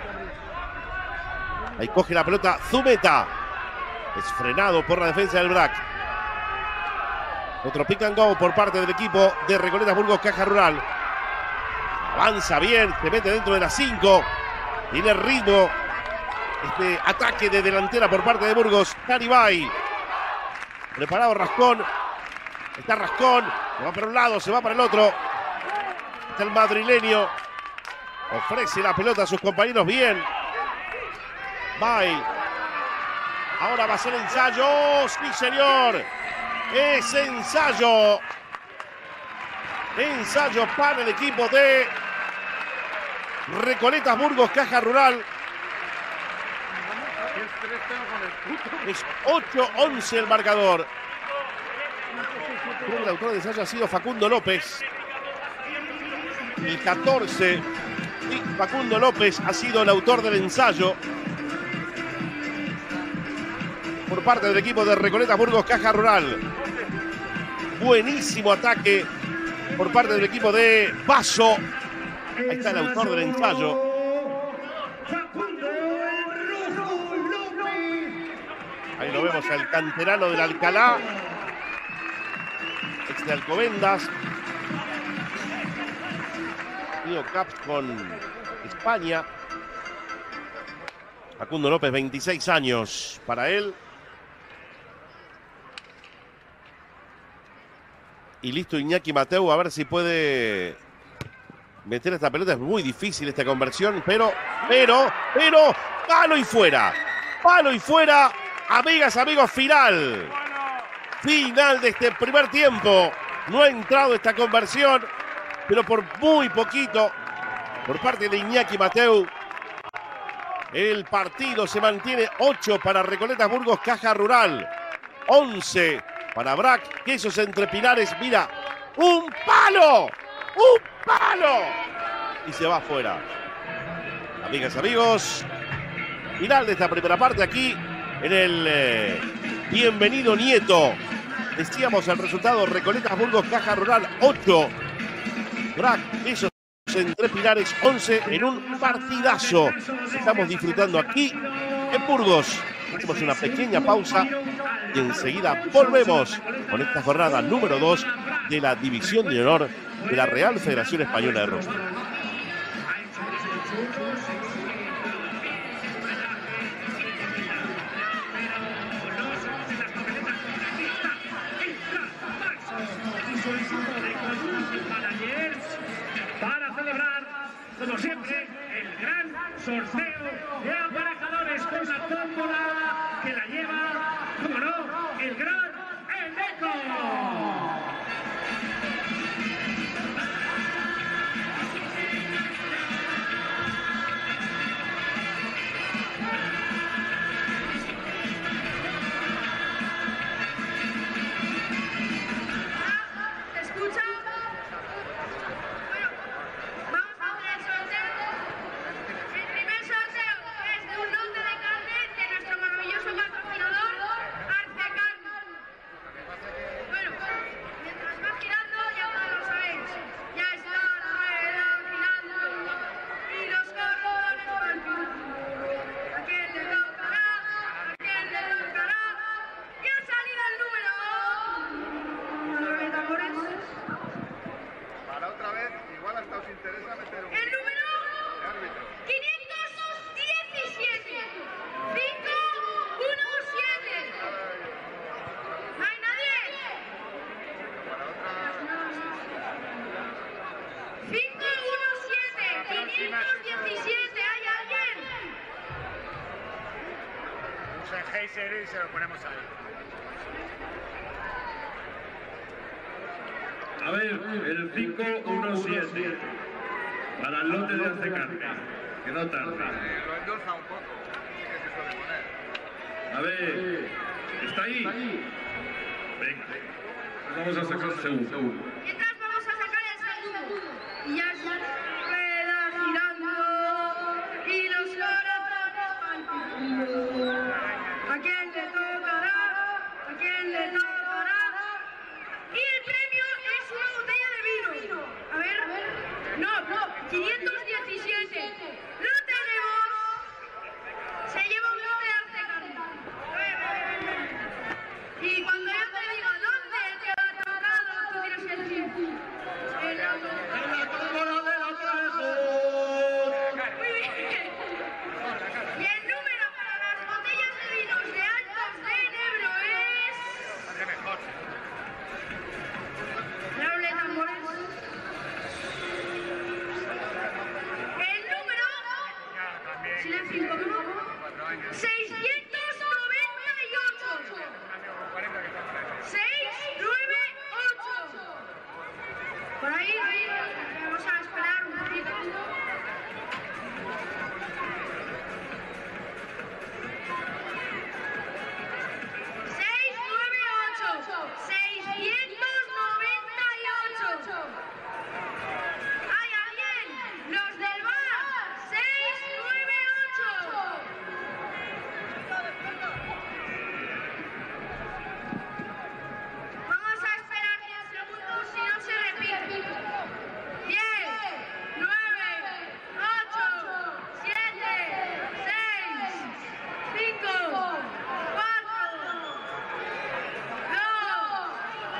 Ahí coge la pelota Zumeta. Es frenado por la defensa del B R A C. Otro pick and go por parte del equipo de Recoletas Burgos Caja Rural. Avanza bien, se mete dentro de las cinco. Tiene ritmo este ataque de delantera por parte de Burgos. Caribay. Preparado Rascón. Está Rascón. Se va para un lado, se va para el otro. Está el madrileño. Ofrece la pelota a sus compañeros bien. Bay. Ahora va a ser ensayo. Sí, señor. Es ensayo. Ensayo para el equipo de Recoletas Burgos Caja Rural. Es ocho once el marcador. Creo que el autor del ensayo ha sido Facundo López. El catorce. Y Facundo López ha sido el autor del ensayo por parte del equipo de Recoletas Burgos Caja Rural. Buenísimo ataque por parte del equipo de Paso. Ahí está el autor del ensayo. Ahí lo vemos al canterano del Alcalá. Ex de Alcobendas. Tío Caps con España. Facundo López, veintiséis años para él. Y listo Iñaki Mateu, a ver si puede meter esta pelota. Es muy difícil esta conversión, pero, pero, pero, palo y fuera. Palo y fuera, amigas, amigos, final. Final de este primer tiempo. No ha entrado esta conversión, pero por muy poquito, por parte de Iñaki Mateu. El partido se mantiene ocho para Recoletas Burgos Caja Rural. once para B R A C. Quesos entre Pinares. Mira, un palo. Un palo. Y se va afuera. Amigas, amigos. Final de esta primera parte aquí en el eh, Bienvenido Nieto. Decíamos el resultado: Recoletas Burgos Caja Rural ocho. B R A C. Quesos entre Pinares once en un partidazo. Estamos disfrutando aquí en Burgos. Hacemos una pequeña pausa y enseguida volvemos con esta jornada número dos de la División de Honor de la Real Federación Española de Rugby. Para celebrar, como siempre, el gran sorteo de aparejadores con la tómbola que la lleva, como no, el gran Eneco. El número quinientos diecisiete. cinco uno siete. ¿No hay nadie? cinco uno siete. quinientos diecisiete. ¿Hay alguien? Usa el geyser y se lo ponemos ahí. A ver, el cinco uno siete. Para el lote de Arcecarne. Que no tarde. Lo endulza un poco. Sí que se suele poner. A ver, ¿está ahí? Venga, pues vamos a sacar el segundo. Mientras vamos a sacar el segundo. Y ya se rueda girando y los corazones palpitando. ¿A quién le tocará? ¿A quién le tocará? Y el premio es una botella de vino. A ver, no, no, quinientos diecisiete. Lo tenemos. Se lleva un lote de Arcecarne. Y cuando yo te diga dónde te ha tocado, tú tienes que decir en la tómbola de la Parejo. Muy bien. Y el número para las botellas de vinos de Altos de Enebro es... Hace mejor. Redoble de tambores. El número... Ya, también. Silencio, ¿cómo? Cuatro años. seiscientos noventa y ocho. Un amigo con cuarenta que está por ahí. seis nueve ocho. Por ahí, ahí, vamos a esperar un poquito. seis nueve ocho. seiscientos noventa y ocho. ¿Hay alguien? Los del bar. seis nueve ocho. Vamos a esperar diez segundos si no se repite. diez, nueve, ocho, siete, seis, cinco, cuatro, dos.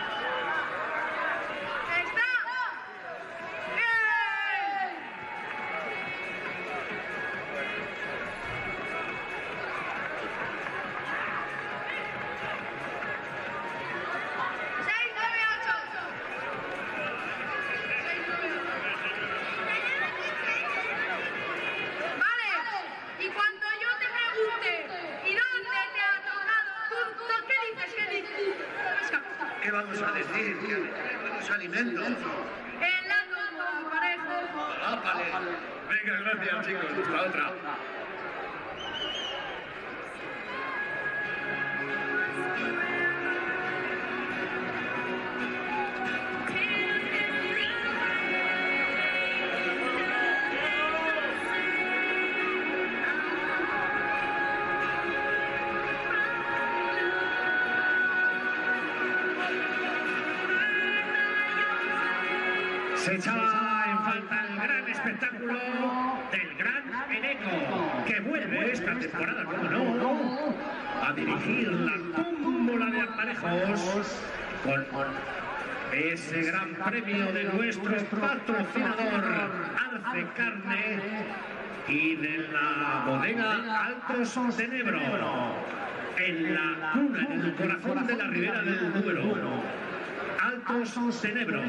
¿Está? ¡Bien! seis nueve ocho. Vale, y cuando yo te pregunte ¿y dónde te ha tocado? ¿Tú, tú qué dices? ¿Qué dices? ¿Qué vamos a decir? Buenos alimentos. En la tómbola, Parejo. Ápale. Venga, gracias chicos. Hasta otra. Se echaba en falta el gran espectáculo del Gran Eneco, que vuelve esta temporada, como no, a dirigir la tómbola de aparejos con ese gran premio de nuestro patrocinador Arcecarne y de la bodega Altos de Enebro, en la cuna, en el corazón de la ribera del Duero. Altos de Enebro.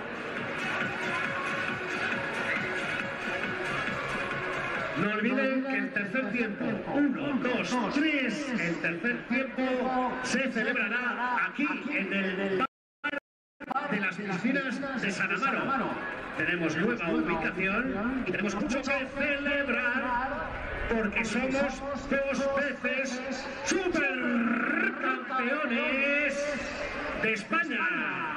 No olviden que el tercer tiempo, uno, dos, tres, el tercer tiempo se celebrará aquí en el bar de las piscinas de San Amaro. Tenemos nueva ubicación y tenemos mucho que celebrar porque somos dos veces supercampeones de España.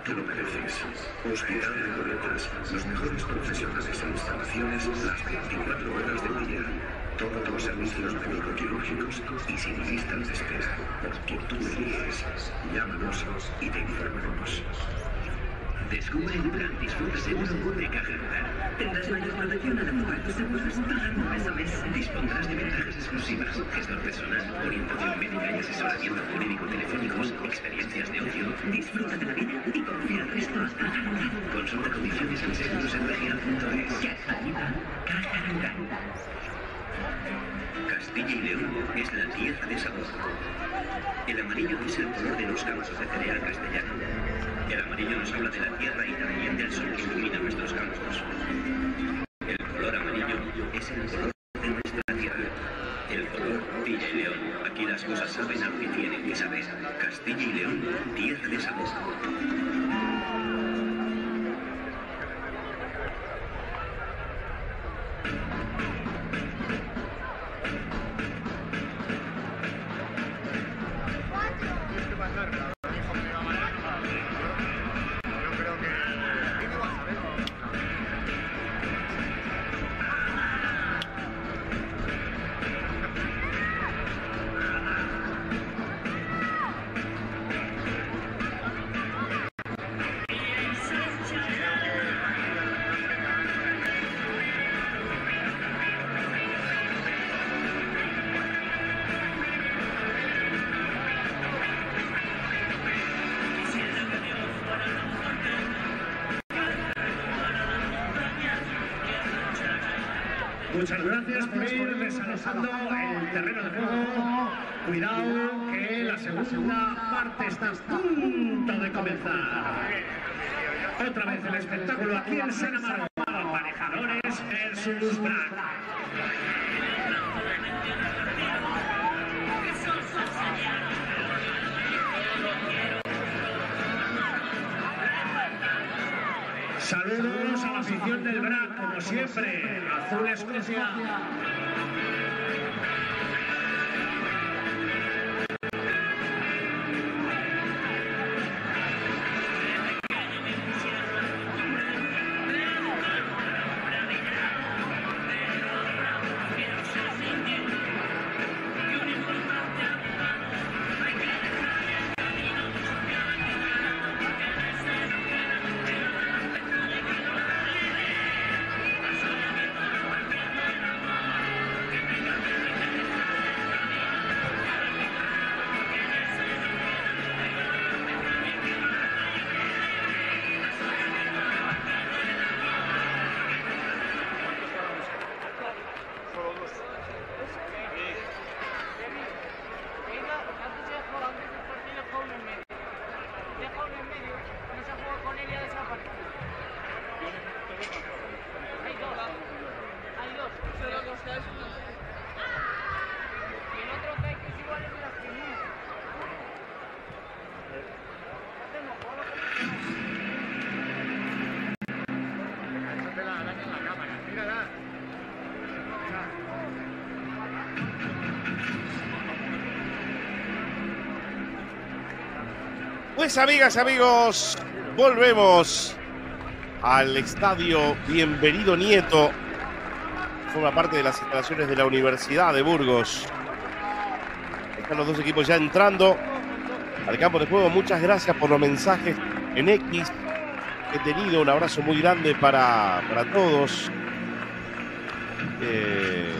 te lo mereces. Hospital Recoletas, los mejores profesionales en instalaciones las veinticuatro horas del día. Todos los servicios médico-quirúrgicos y sin listas de espera. Porque tú eliges. Llámanos y te informaremos. Descubre el plan Disfruta Seguro de Caja Rural. Tendrás mayor protección al acumular tus seguros pagando mes a mes. Dispondrás de ventajas exclusivas, gestor personal, orientación médica y asesoramiento jurídico telefónicos, experiencias de ocio. Disfruta de la vida y confía el resto a Caja Rural. Consulta condiciones en segurosenregial punto es. Caja Rural. Caja Rural. Castilla y León es la tierra de sabor. El amarillo es el color de los campos de cereal castellano. El amarillo nos habla de la tierra y también del sol que ilumina nuestros campos. El color amarillo es el color de nuestra tierra. El color Castilla y León. Aquí las cosas saben a lo que tienen que saber. Castilla y León, tierra de sabor. Muchas gracias por ir desalojando el terreno de juego. Cuidado que la segunda parte está a punto de comenzar. Otra vez el espectáculo aquí en Senamaro. Aparejadores versus Brac. Saludos a la afición del Brac, como siempre, Azul Escocia. Pues amigas, amigos, volvemos al estadio Bienvenido Nieto. Forma parte de las instalaciones de la Universidad de Burgos. Están los dos equipos ya entrando al campo de juego. Muchas gracias por los mensajes en X. He tenido un abrazo muy grande para, para todos. Eh,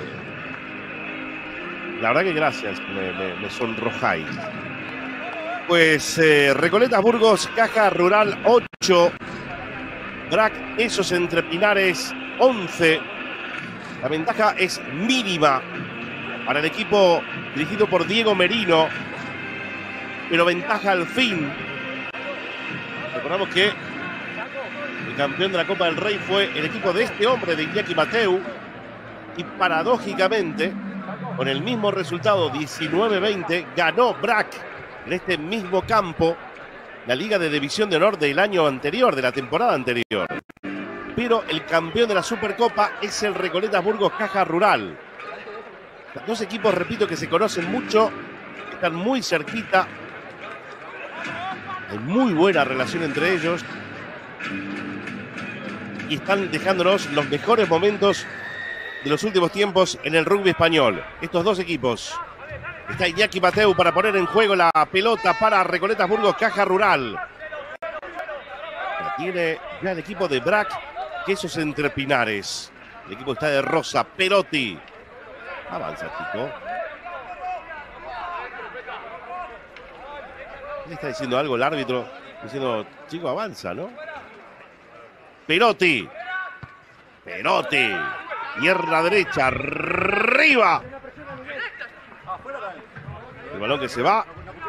la verdad que gracias, me, me, me sonrojáis. Pues eh, Recoletas Burgos, Caja Rural ocho, Brac Esos Entre Pinares once. La ventaja es mínima para el equipo dirigido por Diego Merino, pero ventaja al fin. Recordamos que el campeón de la Copa del Rey fue el equipo de este hombre, de Iñaki Mateu, y paradójicamente, con el mismo resultado diecinueve veinte, ganó Brac en este mismo campo la Liga de División de Honor del año anterior, de la temporada anterior. Pero el campeón de la Supercopa es el Recoletas Burgos Caja Rural. Los dos equipos, repito, que se conocen mucho, están muy cerquita. Hay muy buena relación entre ellos. Y están dejándonos los mejores momentos de los últimos tiempos en el rugby español. Estos dos equipos. Está Iñaki Mateu para poner en juego la pelota para Recoletas Burgos Caja Rural. La tiene ya el equipo de Brac Quesos Entre Pinares. El equipo está de rosa. Perotti. Avanza, chico. ¿Le está diciendo algo el árbitro? Diciendo, chico, avanza, ¿no? Perotti. Perotti. Pierna derecha. Arriba. El balón que se va.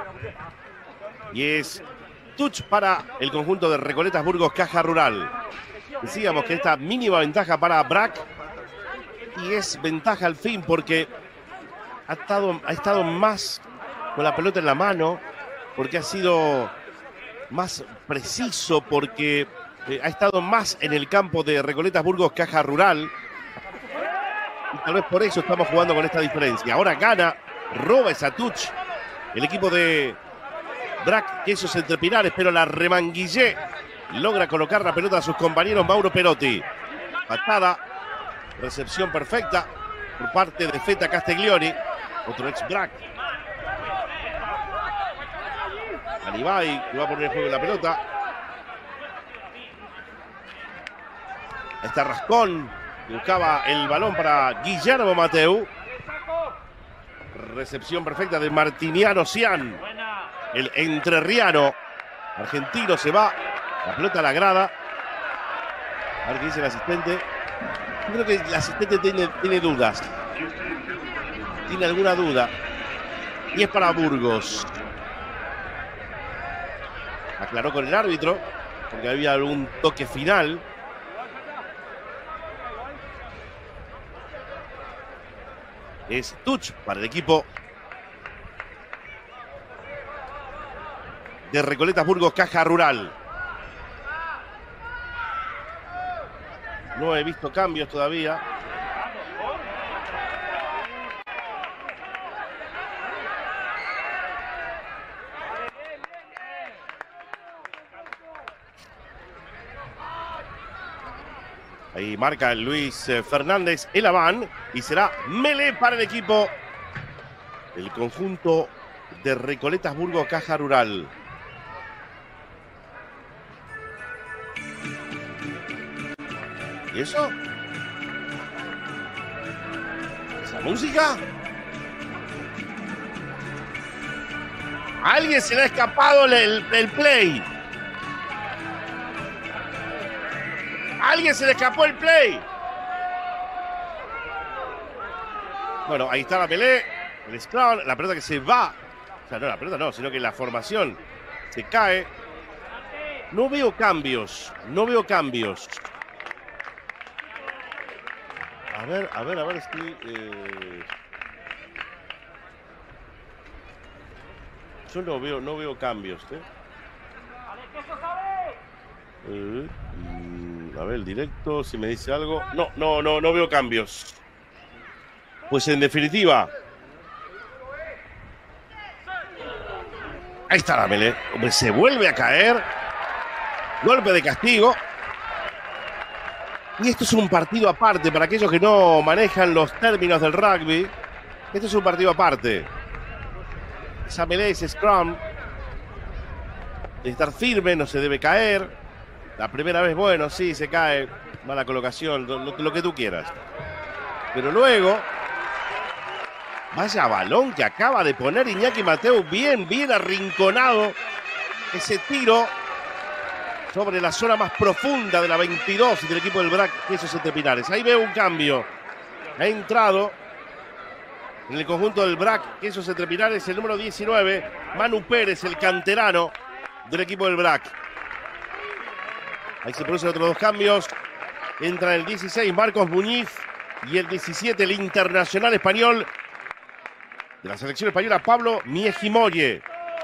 Y es touch para el conjunto de Recoletas Burgos Caja Rural. Decíamos que esta mínima ventaja para Brac. Y es ventaja al fin porque ha estado, ha estado más con la pelota en la mano. Porque ha sido más preciso. Porque eh, ha estado más en el campo de Recoletas Burgos Caja Rural. Y tal vez por eso estamos jugando con esta diferencia. Ahora gana, roba esa touch el equipo de Brac Quesos Entre Pinares, pero la remanguillé. Logra colocar la pelota a sus compañeros Mauro Perotti. Patada, recepción perfecta por parte de Feta Castiglioni, otro ex Brac. Anibay que va a poner en juego la pelota. Está Rascón. Buscaba el balón para Guillermo Mateu. Recepción perfecta de Martiniano Cian. El entrerriano argentino se va. La pelota a la grada. A ver qué dice el asistente. Yo creo que el asistente tiene, tiene dudas. Tiene alguna duda. Y es para Burgos. Aclaró con el árbitro. Porque había algún toque final. Es touch para el equipo de Recoletas Burgos Caja Rural. No he visto cambios todavía. Ahí marca Luis Fernández el Aván y será melee para el equipo del conjunto de Recoletas Burgos Caja Rural. ¿Y eso? ¿Esa música? A alguien se le ha escapado el, el play. A alguien se le escapó el play. Bueno, ahí está la pelea. El scrum, la pelota que se va. O sea, no la pelota no, sino que la formación se cae. No veo cambios. No veo cambios. A ver, a ver, a ver, estoy... Eh... Yo no veo, no veo cambios, ¿eh? Eh, mm, a ver, el directo, si me dice algo. No, no, no, no veo cambios. Pues en definitiva. Ahí está la melee. Hombre, se vuelve a caer. Golpe de castigo. Y esto es un partido aparte para aquellos que no manejan los términos del rugby. Esto es un partido aparte. Esa melee es scrum. Debe estar firme, no se debe caer. La primera vez, bueno, sí, se cae. Mala colocación, lo, lo que tú quieras. Pero luego, vaya balón que acaba de poner Iñaki Mateu. Bien, bien arrinconado. Ese tiro sobre la zona más profunda de la veintidós del equipo del Brac Quesos Entre Pinares. Ahí veo un cambio. Ha entrado en el conjunto del Brac Quesos Entre Pinares el número diecinueve, Manu Pérez, el canterano del equipo del Brac. Ahí se producen otros dos cambios. Entra el dieciséis, Marcos Muñiz, y el diecisiete, el internacional español de la selección española, Pablo Miejimoye.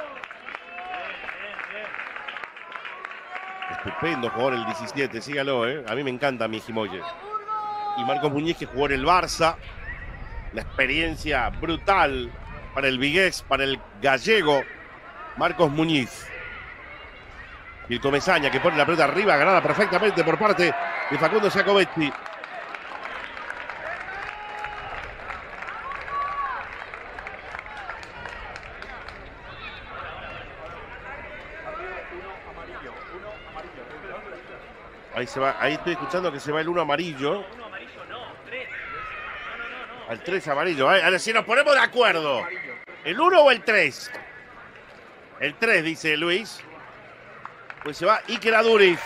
Estupendo jugador el diecisiete, sígalo, ¿eh? A mí me encanta Miejimoye. Y Marcos Muñiz, que jugó en el Barça. La experiencia brutal para el vigués, para el gallego Marcos Muñiz. Y el Comesaña que pone la pelota arriba, ganada perfectamente por parte de Facundo Giacobetti. Ahí se va, ahí estoy escuchando que se va el uno amarillo. Al tres amarillo. Ahora si nos ponemos de acuerdo. ¿El uno o el tres? El tres, dice Luis. Pues se va Iker Aduriz.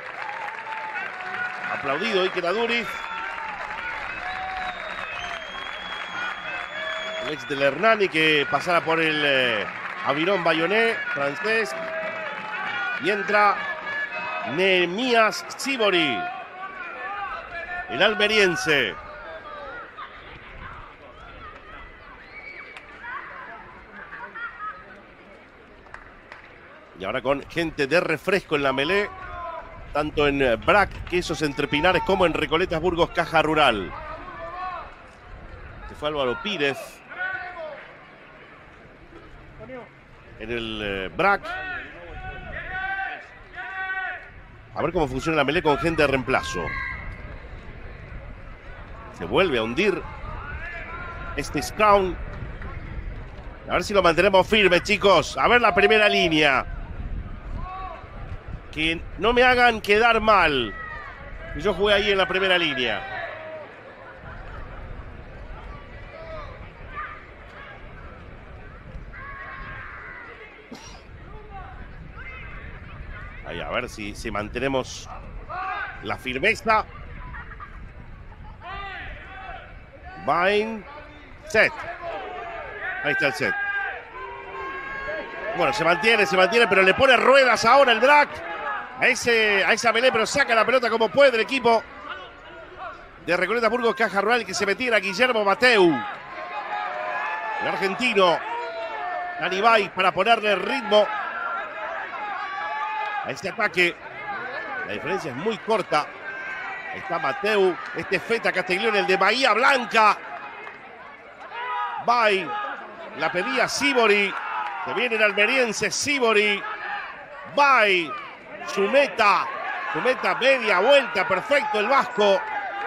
Aplaudido Iker Aduriz. El ex del Hernani que pasara por el eh, Aviron Bayonet, francés. Y entra Nehemías Sibori, el almeriense. Y ahora con gente de refresco en la melé, tanto en Brac, Quesos Entre Pinares, como en Recoletas Burgos, Caja Rural. Se fue Álvaro Pírez en el eh, Brac. A ver cómo funciona la melé con gente de reemplazo. Se vuelve a hundir este Scrown. A ver si lo mantenemos firme, chicos. A ver la primera línea. Que no me hagan quedar mal. Yo jugué ahí en la primera línea. Ahí, a ver si, si mantenemos la firmeza. Bind. Set. Ahí está el set. Bueno, se mantiene, se mantiene, pero le pone ruedas ahora el Brac a, ese, a esa melé, pero saca la pelota como puede el equipo de Recoletas Burgos Caja Rural, que se metiera Guillermo Mateu, el argentino. Dani Bay para ponerle ritmo a este ataque. La diferencia es muy corta. Ahí está Mateu, este Feta Castiglione, el de Bahía Blanca. Bay, la pedía Sibori. Se viene el almeriense Sibori. Bay, su meta, su meta media vuelta, perfecto el vasco.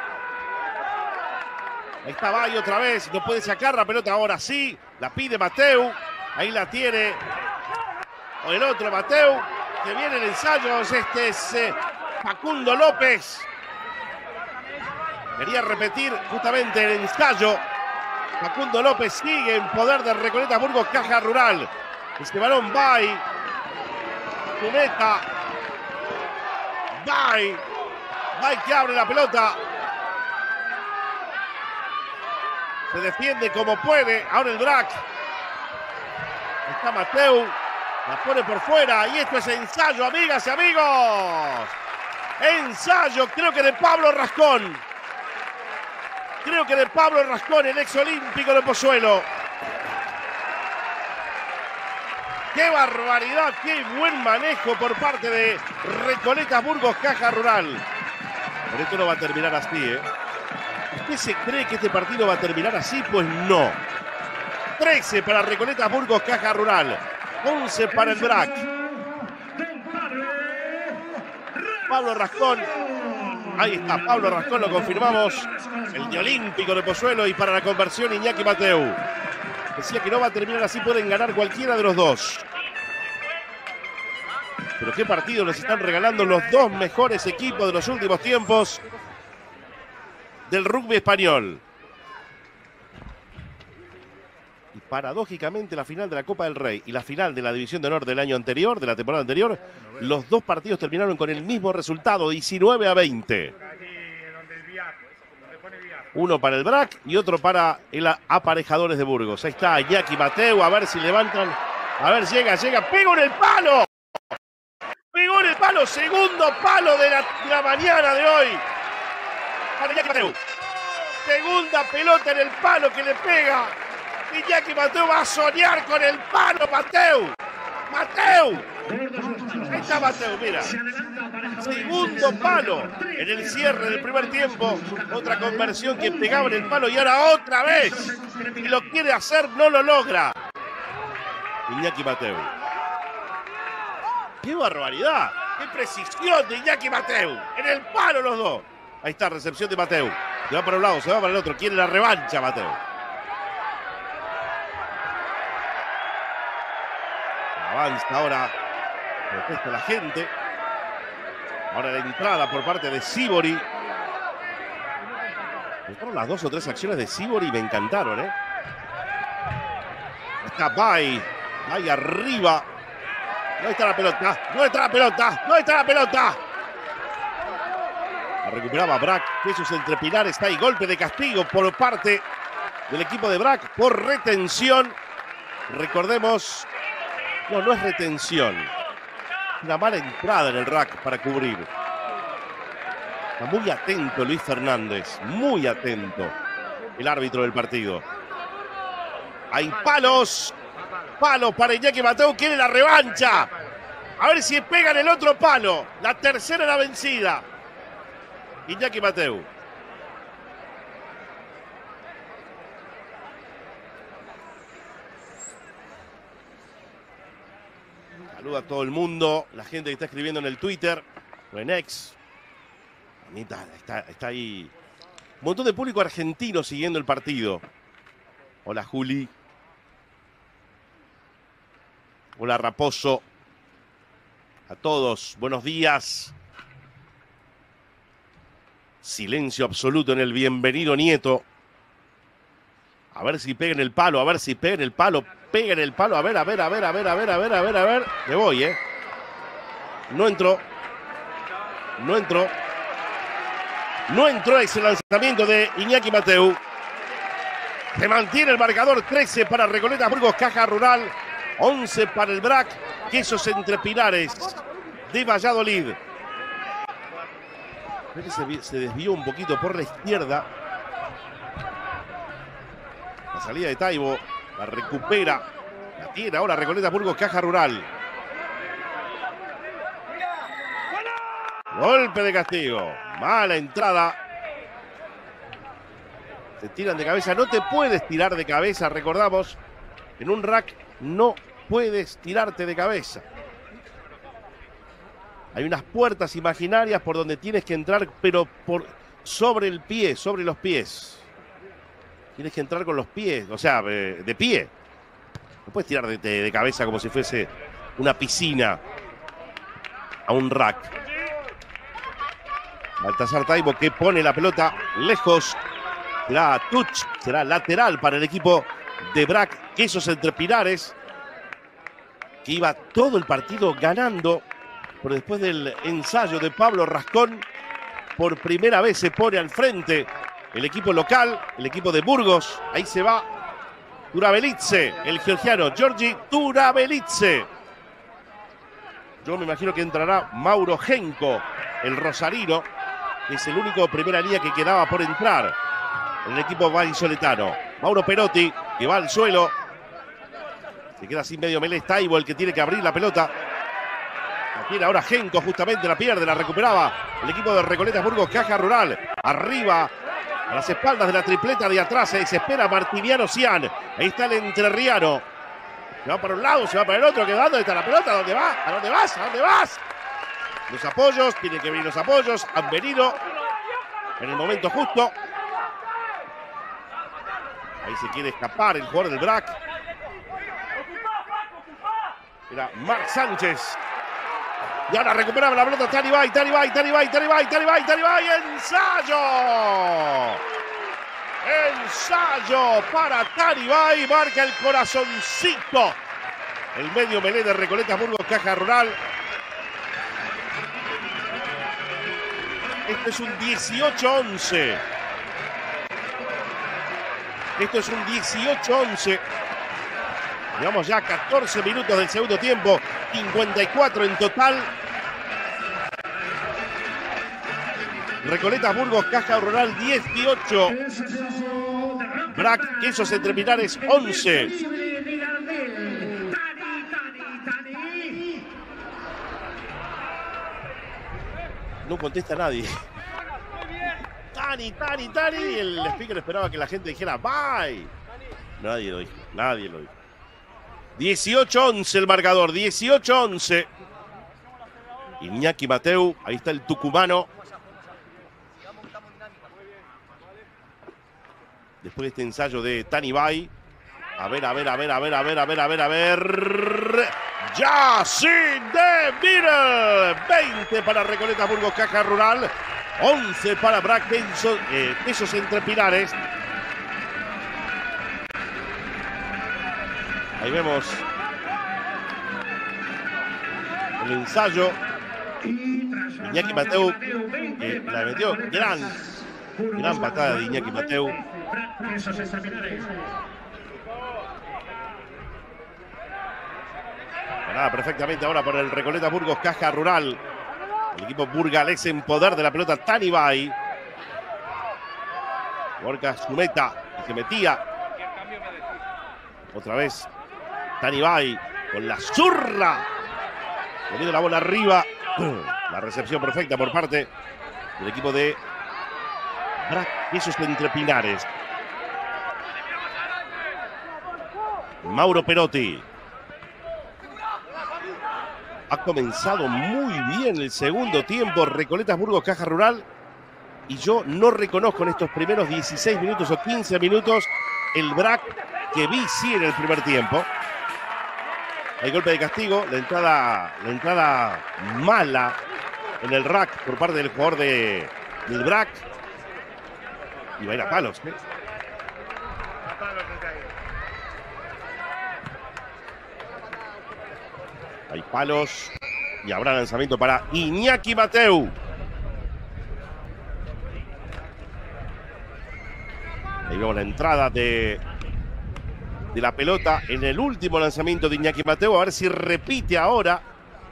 Ahí está Bay otra vez, no puede sacar la pelota ahora sí. La pide Mateu, ahí la tiene el otro Mateu. Que viene el ensayo, este es eh, Facundo López. Quería repetir justamente el ensayo. Facundo López sigue en poder de Recoletas Burgos Caja Rural. Este balón Bay. Su meta. Bay. Bay que abre la pelota. Se defiende como puede. Ahora el Brac. Está Mateu. La pone por fuera. Y esto es ensayo, amigas y amigos. Ensayo, creo que de Pablo Rascón. Creo que de Pablo Rascón, el ex olímpico de Pozuelo. ¡Qué barbaridad! ¡Qué buen manejo por parte de Recoletas Burgos Caja Rural! Pero esto no va a terminar así, ¿eh? ¿Usted se cree que este partido va a terminar así? Pues no. trece para Recoletas Burgos Caja Rural. once para el Brac. Pablo Rascón. Ahí está, Pablo Rascón, lo confirmamos. El de olímpico de Pozuelo, y para la conversión Iñaki Mateu. Decía que no va a terminar así, pueden ganar cualquiera de los dos. Pero qué partido nos están regalando los dos mejores equipos de los últimos tiempos del rugby español. Y paradójicamente la final de la Copa del Rey y la final de la División de Honor del año anterior, de la temporada anterior, los dos partidos terminaron con el mismo resultado, diecinueve a veinte. Uno para el Brac y otro para el Aparejadores de Burgos. Ahí está Iñaki Mateu, a ver si levantan. A ver, llega, llega, pegó en el palo. Pegó en el palo, segundo palo de la, de la mañana de hoy. Para Iñaki Mateu. Segunda pelota en el palo que le pega. Iñaki Mateu va a soñar con el palo, Mateu. Mateu. Ahí está Mateu, mira. Segundo palo en el cierre del primer tiempo. Otra conversión que pegaba en el palo y ahora otra vez. Y lo quiere hacer, no lo logra. Iñaki Mateu. ¡Qué barbaridad! ¡Qué precisión de Iñaki Mateu! En el palo los dos. Ahí está, recepción de Mateu. Se va para un lado, se va para el otro. Quiere la revancha Mateu. Avanza ahora. Protesta la gente. Ahora la entrada por parte de Sívori. Me fueron las dos o tres acciones de Sívori y me encantaron, ¿eh? Está Bay. Bay arriba. No está la pelota. No está la pelota. No está la pelota. La recuperaba Brac. Jesús entre Pilares. Está ahí. Golpe de castigo por parte del equipo de Brac por retención. Recordemos. No, no es retención. Una mala entrada en el rack para cubrir. Está muy atento Luis Fernández. Muy atento. El árbitro del partido. Hay palos. Palos para Iñaki Mateu. Quiere la revancha. A ver si pega en el otro palo. La tercera la vencida. Iñaki Mateu. Saluda a todo el mundo. La gente que está escribiendo en el Twitter. O en X. Está, está, está ahí. Un montón de público argentino siguiendo el partido. Hola Juli. Hola Raposo. A todos, buenos días. Silencio absoluto en el bienvenido Nieto. A ver si pega en el palo, a ver si pega en el palo. Pega en el palo, a ver, a ver, a ver, a ver, a ver, a ver, a ver, a ver. Me voy, ¿eh? No entró. No entró. No entró ese lanzamiento de Iñaki Mateu. Se mantiene el marcador. trece para Recoletas Burgos Caja Rural. once para el Brac. Quesos entre Pilares de Valladolid. Se, se desvió un poquito por la izquierda. La salida de Taibo. La recupera. La tiene ahora Recoletas Burgos Caja Rural. Golpe de castigo. Mala entrada. Se tiran de cabeza. No te puedes tirar de cabeza. Recordamos. En un rack no puedes tirarte de cabeza. Hay unas puertas imaginarias por donde tienes que entrar, pero por sobre el pie, sobre los pies. Tienes que entrar con los pies, o sea, de pie. No puedes tirar de, de, de cabeza como si fuese una piscina a un rack. Baltasar Taibo que pone la pelota lejos. Será touch, será lateral para el equipo de Brac. Quesos entre Pilares, que iba todo el partido ganando, pero después del ensayo de Pablo Rascón, por primera vez se pone al frente el equipo local, el equipo de Burgos. Ahí se va Turabelitze, el georgiano Giorgi Turabelitze. Yo me imagino que entrará Mauro Genco, el rosarino, que es el único primera línea que quedaba por entrar en el equipo vallisoletano. Mauro Perotti, que va al suelo. Se queda sin medio melee. Taibo el que tiene que abrir la pelota. La tiene ahora Genco, justamente la pierde, la recuperaba el equipo de Recoletas Burgos Caja Rural. Arriba, a las espaldas de la tripleta de atrás, se desespera Martiniano Cian. Ahí está el entrerriano. Se va para un lado, se va para el otro. ¿Qué, ¿Dónde está la pelota? ¿A dónde va? ¿A dónde vas? ¿A dónde vas? Los apoyos, tienen que venir los apoyos. Han venido en el momento justo. Ahí se quiere escapar el jugador del Brac. Era Marc Sánchez. Y ahora recuperaba la pelota Tanibay, Tanibay, Tanibay, Tanibay, Tanibay, Tanibay. ¡Ensayo! ¡Ensayo para Tanibay! Marca el corazoncito. El medio melé de Recoletas Burgos Caja Rural. Esto es un dieciocho once. Esto es un dieciocho once. Llevamos ya catorce minutos del segundo tiempo. cincuenta y cuatro en total. Recoletas Burgos Caja Rural dieciocho. Brac Quesos entre Pilares once. No contesta nadie. Tani, Tani, Tani. Y el speaker esperaba que la gente dijera bye. Nadie lo dijo, nadie lo dijo. dieciocho once el marcador, dieciocho once. Iñaki Mateu, ahí está el tucumano. Después de este ensayo de Tanibay. A ver, a ver, a ver, a ver, a ver, a ver, a ver, a ver. ¡Ya sí de Middle! veinte para Recoletas Burgos Caja Rural. once para Brac Quesos, eh, Quesos Entre Pinares. Ahí vemos el ensayo. Iñaki Mateu eh, la metió. Gran, gran patada de Iñaki Mateu. Ganada perfectamente ahora por el Recoletas Burgos Caja Rural. El equipo burgalés en poder de la pelota. Tanibay. Gorka Zumeta, que se metía. Otra vez Tanibay con la zurra. Poniendo la bola arriba. La recepción perfecta por parte del equipo de Brac Quesos Entre Pinares. Mauro Perotti. Ha comenzado muy bien el segundo tiempo Recoletas Burgos Caja Rural. Y yo no reconozco en estos primeros dieciséis minutos o quince minutos el Brac que vi sí en el primer tiempo. Hay golpe de castigo, la entrada, la entrada mala en el rack por parte del jugador de, del Brac. Y va a ir a palos, ¿eh? Hay palos y habrá lanzamiento para Iñaki Mateu. Ahí vemos la entrada de, de la pelota en el último lanzamiento de Iñaki Mateu. A ver si repite ahora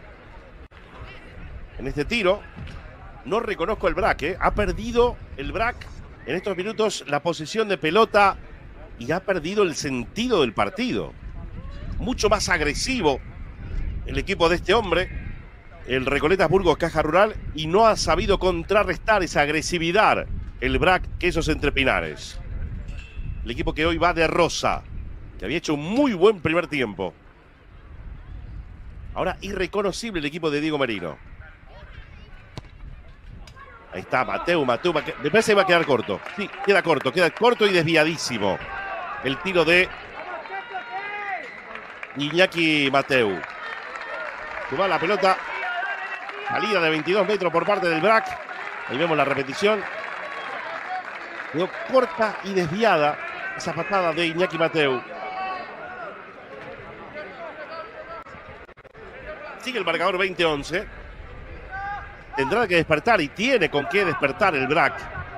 en este tiro. No reconozco el Brac, ¿eh? Ha perdido el Brac en estos minutos la posesión de pelota y ha perdido el sentido del partido. Mucho más agresivo el equipo de este hombre, el Recoletas Burgos Caja Rural, y no ha sabido contrarrestar esa agresividad el Brac Quesos Entre Pinares. El equipo que hoy va de rosa, que había hecho un muy buen primer tiempo. Ahora irreconocible el equipo de Diego Merino. Ahí está Mateu, Mateu, me parece que va a quedar corto. Sí, queda corto, queda corto y desviadísimo el tiro de Iñaki Mateu. Suma la pelota. Salida de veintidós metros por parte del Brac. Ahí vemos la repetición. Quedó corta y desviada esa patada de Iñaki Mateu. Sigue el marcador veinte once. Tendrá que despertar y tiene con qué despertar el Brac.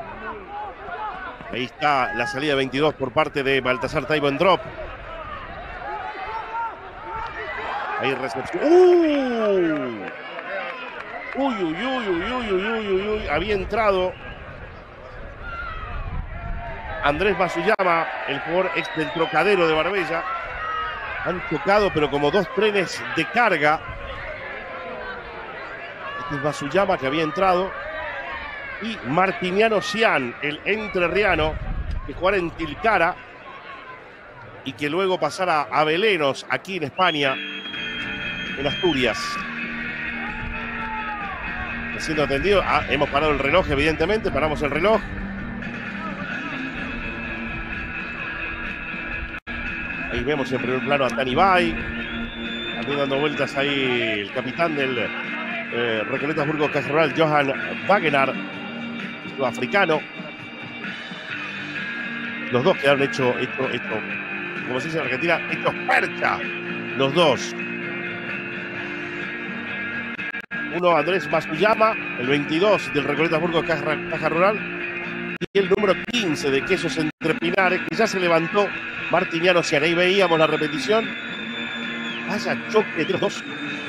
Ahí está la salida de veintidós por parte de Baltasar Taibo en drop. Ahí recepción. ¡Uh! Uy, uy, uy, uy, uy, uy, uy, uy, uy. Había entrado Andrés Masuyama, el jugador ex del Trocadero de Marbella. Han chocado, pero como dos trenes de carga. Este es Masuyama que había entrado. Y Martiniano Cian, el entrerriano, que jugara en Tilcara y que luego pasara a Belenos, aquí en España, en Asturias. Siendo atendido, ah, hemos parado el reloj, evidentemente, paramos el reloj. Ahí vemos en primer plano a Tanibay, también dando vueltas ahí el capitán del eh, Recoletas Burgos Caja Rural, Johan Wagenar, sudafricano. Los dos quedaron hechos, hecho, hecho, como se dice en Argentina, hechos percha, los dos. Uno Andrés Masuyama, el veintidós del Recoletas Burgos Caja, Caja Rural, y el número quince de Quesos Entre Pinares, que ya se levantó Martiniano Cian. Ahí veíamos la repetición. Vaya choque de los dos.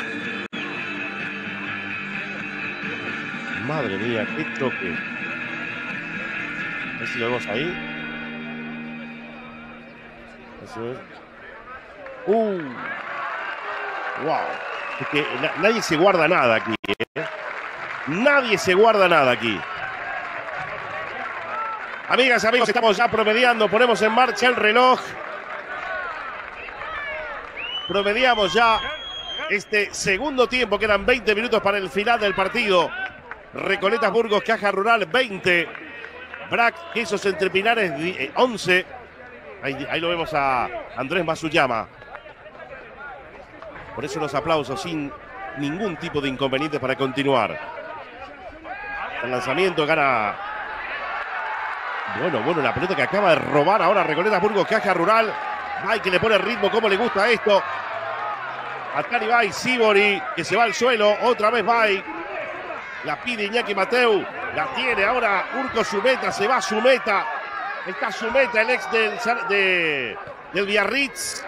Madre mía, qué choque. A ver si lo vemos ahí. Eso es. Uh. Wow. Es que na nadie se guarda nada aquí, ¿eh? Nadie se guarda nada aquí. Amigas, amigos, estamos ya promediando. Ponemos en marcha el reloj. Promediamos ya este segundo tiempo. Quedan veinte minutos para el final del partido. Recoletas Burgos, Caja Rural veinte. Brac, Quesos Entre Pinares once. Ahí, ahí lo vemos a Andrés Masuyama. Por eso los aplausos sin ningún tipo de inconveniente para continuar. El lanzamiento gana. Bueno, bueno, la pelota que acaba de robar ahora Recoletas Burgos, Caja Rural. Bay que le pone ritmo, como le gusta esto. Atari Bay, Sibori, que se va al suelo. Otra vez Bay. La pide Iñaki Mateu. La tiene ahora Urco Zumeta. Se va a Zumeta. Está Zumeta, el ex del, de, del Biarritz.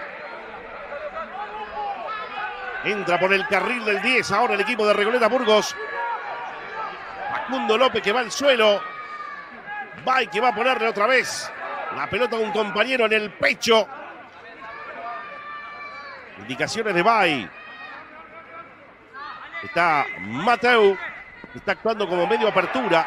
Entra por el carril del diez ahora el equipo de Recoletas Burgos. Facundo López que va al suelo. Bay que va a ponerle otra vez la pelota a un compañero en el pecho. Indicaciones de Bay. Está Mateu. Está actuando como medio apertura.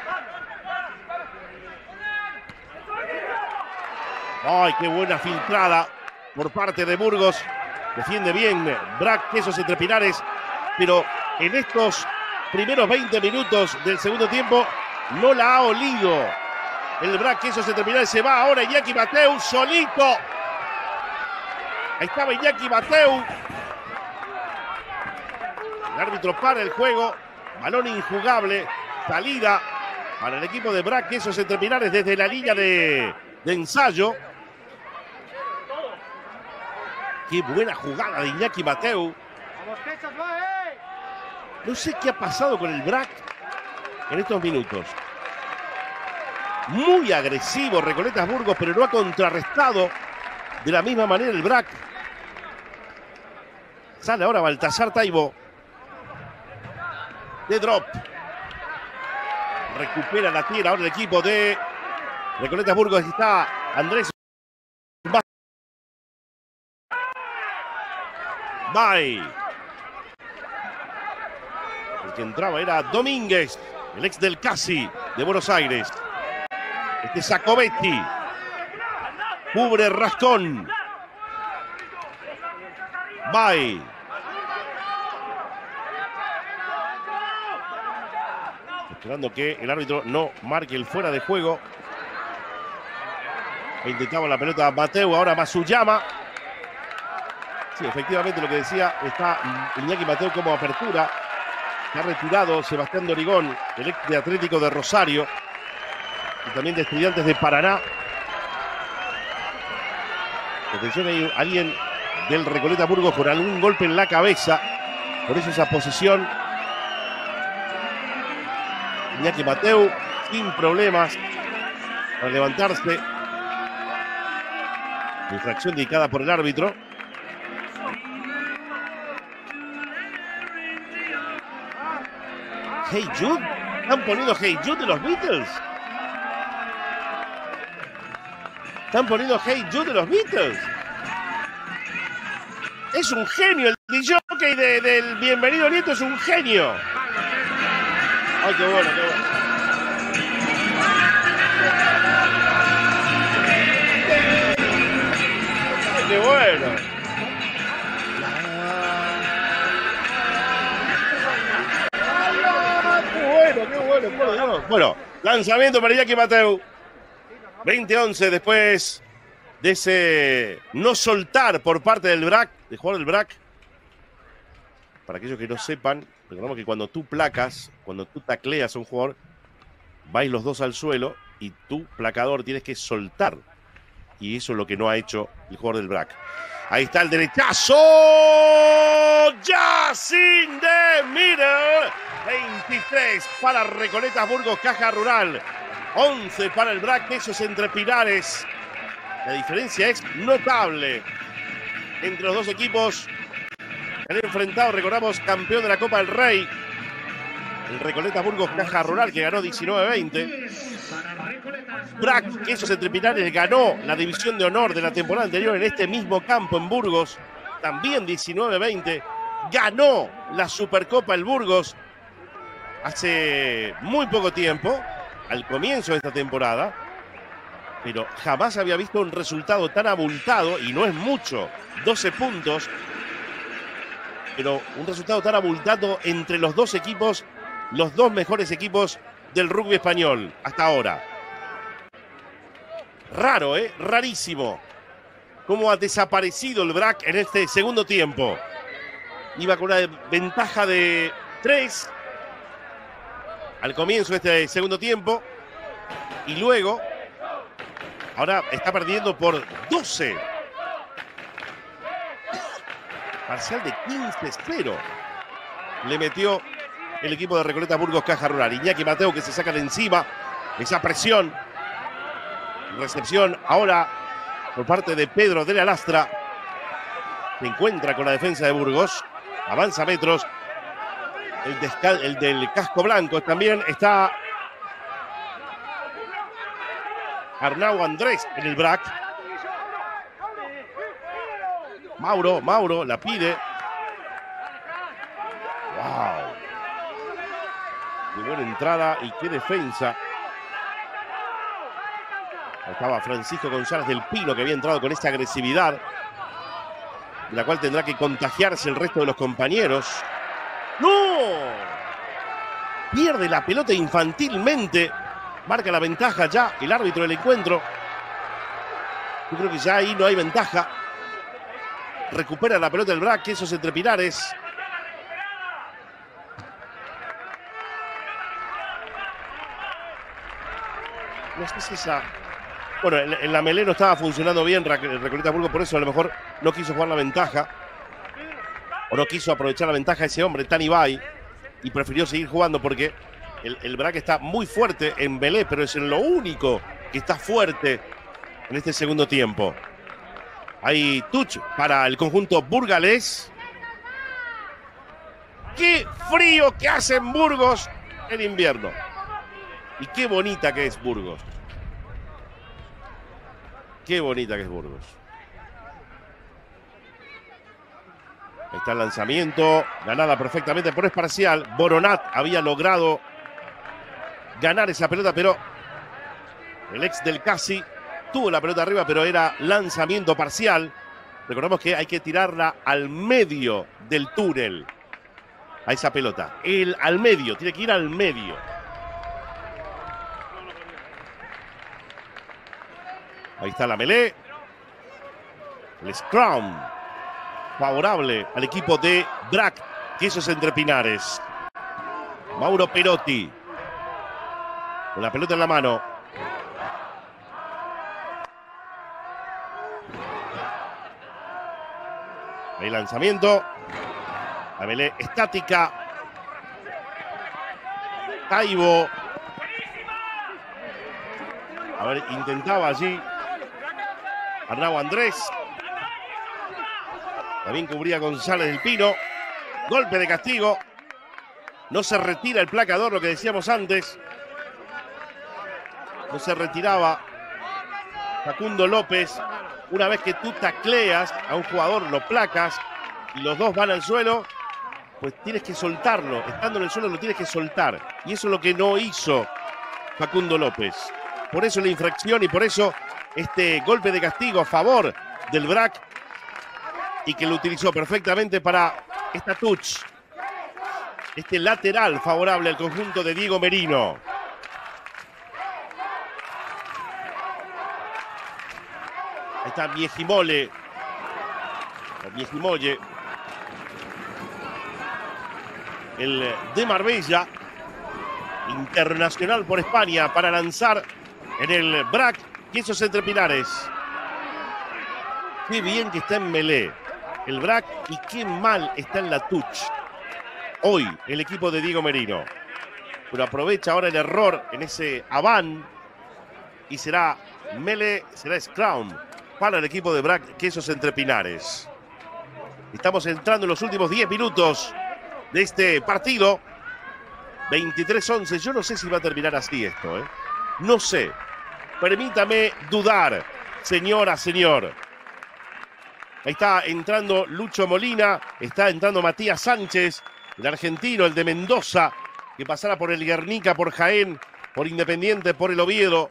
¡Ay, qué buena filtrada por parte de Burgos! Defiende bien Brac, Quesos Entre Pinares. Pero en estos primeros veinte minutos del segundo tiempo no la ha olido. El Brac, Quesos Entre Pinares. Se va ahora Iñaki Mateu solito. Ahí estaba Iñaki Mateu. El árbitro para el juego. Balón injugable. Salida para el equipo de Brac, Quesos Entre Pinares desde la línea de, de ensayo. Qué buena jugada de Iñaki Mateu. No sé qué ha pasado con el Brac en estos minutos. Muy agresivo Recoletas Burgos, pero no ha contrarrestado de la misma manera el Brac. Sale ahora Baltasar Taibo. De drop. Recupera la tierra ahora el equipo de Recoletas Burgos. Aquí está Andrés Bay. El que entraba era Domínguez, el ex del Casi de Buenos Aires. Este es Sacobetti. Cubre Rascón. Bay. Esperando que el árbitro no marque el fuera de juego. Intentaba la pelota Mateu, ahora Masuyama. Sí, efectivamente lo que decía, está Iñaki Mateu como apertura. Se ha retirado Sebastián Dorigón, el ex de Atlético de Rosario y también de Estudiantes de Paraná. Atención, hay alguien del Recoletas Burgos con algún golpe en la cabeza. Por eso esa posición. Iñaki Mateu sin problemas para levantarse. Infracción indicada por el árbitro. Hey Jude. ¿Están poniendo Hey Jude de los Beatles? ¿Están poniendo Hey Jude de los Beatles? Es un genio. El D J de, del Bienvenido Nieto es un genio. Ay, qué bueno, qué bueno. Ay, qué bueno. Qué bueno, qué bueno, por Dios. Bueno, lanzamiento para Iñaki Mateu. veinte once después de ese no soltar por parte del Brac, de jugador del Brac. Para aquellos que no sepan, recordamos que cuando tú placas, cuando tú tacleas a un jugador, vais los dos al suelo y tu placador tienes que soltar. Y eso es lo que no ha hecho el jugador del Brac. Ahí está el derechazo. Yacine de Miller. veintitrés para Recoletas Burgos, Caja Rural. once para el Brac, Quesos Entre Pinares. La diferencia es notable entre los dos equipos. Han enfrentado, recordamos, campeón de la Copa del Rey, el Recoletas Burgos, Caja Rural, que ganó diecinueve veinte. Brac, Quesos Entre Pinares, ganó la división de honor de la temporada anterior en este mismo campo en Burgos, también diecinueve veinte. Ganó la Supercopa el Burgos hace muy poco tiempo, al comienzo de esta temporada, pero jamás había visto un resultado tan abultado, y no es mucho, doce puntos pero un resultado tan abultado entre los dos equipos, los dos mejores equipos del rugby español hasta ahora. Raro, ¿eh? Rarísimo. Cómo ha desaparecido el B R A C en este segundo tiempo. Iba con una ventaja de tres al comienzo de este segundo tiempo. Y luego, ahora está perdiendo por doce. Parcial de quince a cero. Le metió el equipo de Recoletas Burgos Caja Rural. Iñaki Mateo que se saca de encima esa presión. Recepción ahora por parte de Pedro de la Lastra. Se encuentra con la defensa de Burgos. Avanza metros. El, descal, el del casco blanco también está Arnau Andrés en el B R A C. Mauro, Mauro la pide. ¡Wow! Qué buena entrada y qué defensa. Estaba Francisco González del Pino, que había entrado con esta agresividad, de la cual tendrá que contagiarse el resto de los compañeros. ¡No! Pierde la pelota infantilmente. Marca la ventaja ya el árbitro del encuentro. Yo creo que ya ahí no hay ventaja. Recupera la pelota del B R A C, Quesos Entre Pinares. No sé si esa... Bueno, en, en la melee no estaba funcionando bien Recoletas Burgos, por eso a lo mejor no quiso jugar la ventaja. O no quiso aprovechar la ventaja ese hombre, Tani Bay, y prefirió seguir jugando porque el, el B R A C está muy fuerte en melee, pero es en lo único que está fuerte en este segundo tiempo. Hay touch para el conjunto burgalés. ¡Qué frío que hace en Burgos en invierno! Y qué bonita que es Burgos. Qué bonita que es Burgos. Ahí está el lanzamiento. Ganada perfectamente, pero es parcial. Boronat había logrado ganar esa pelota, pero el ex del Casi tuvo la pelota arriba, pero era lanzamiento parcial. Recordemos que hay que tirarla al medio del túnel. A esa pelota. El, al medio, tiene que ir al medio. Ahí está la melee. El scrum favorable al equipo de B R A C, Quesos Entre Pinares. Mauro Perotti con la pelota en la mano. El lanzamiento. La melee estática. Taibo. A ver, intentaba allí Arnau Andrés. También cubría González del Pino. Golpe de castigo. No se retira el placador, lo que decíamos antes. No se retiraba Facundo López. Una vez que tú tacleas a un jugador, lo placas y los dos van al suelo, pues tienes que soltarlo. Estando en el suelo lo tienes que soltar. Y eso es lo que no hizo Facundo López. Por eso la infracción y por eso este golpe de castigo a favor del B R A C, y que lo utilizó perfectamente para esta touch. Este lateral favorable al conjunto de Diego Merino. Ahí está Viejimole. O Viejimolle. El de Marbella. Internacional por España para lanzar en el B R A C. Quesos Entre Pinares. Qué bien que está en melee el B R A C y qué mal está en la touch hoy el equipo de Diego Merino. Pero aprovecha ahora el error en ese Aván y será melee, será scrum para el equipo de B R A C Quesos Entre Pinares. Estamos entrando en los últimos diez minutos de este partido. veintitrés once. Yo no sé si va a terminar así esto, ¿eh? No sé. Permítame dudar, señora, señor. Ahí está entrando Lucho Molina, está entrando Matías Sánchez, el argentino, el de Mendoza, que pasará por el Guernica, por Jaén, por Independiente, por el Oviedo.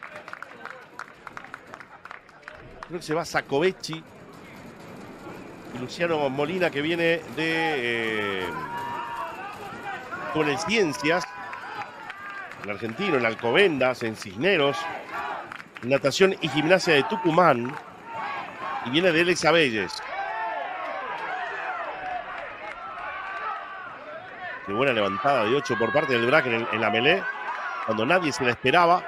Creo que se va Sacovecchi. Luciano Molina, que viene de eh, Túnel Ciencias, el argentino, en Alcobendas, en Cisneros, Natación y Gimnasia de Tucumán, y viene de Alex Abelles. Qué buena levantada de ocho por parte del B R A C en, el, en la melé, cuando nadie se la esperaba.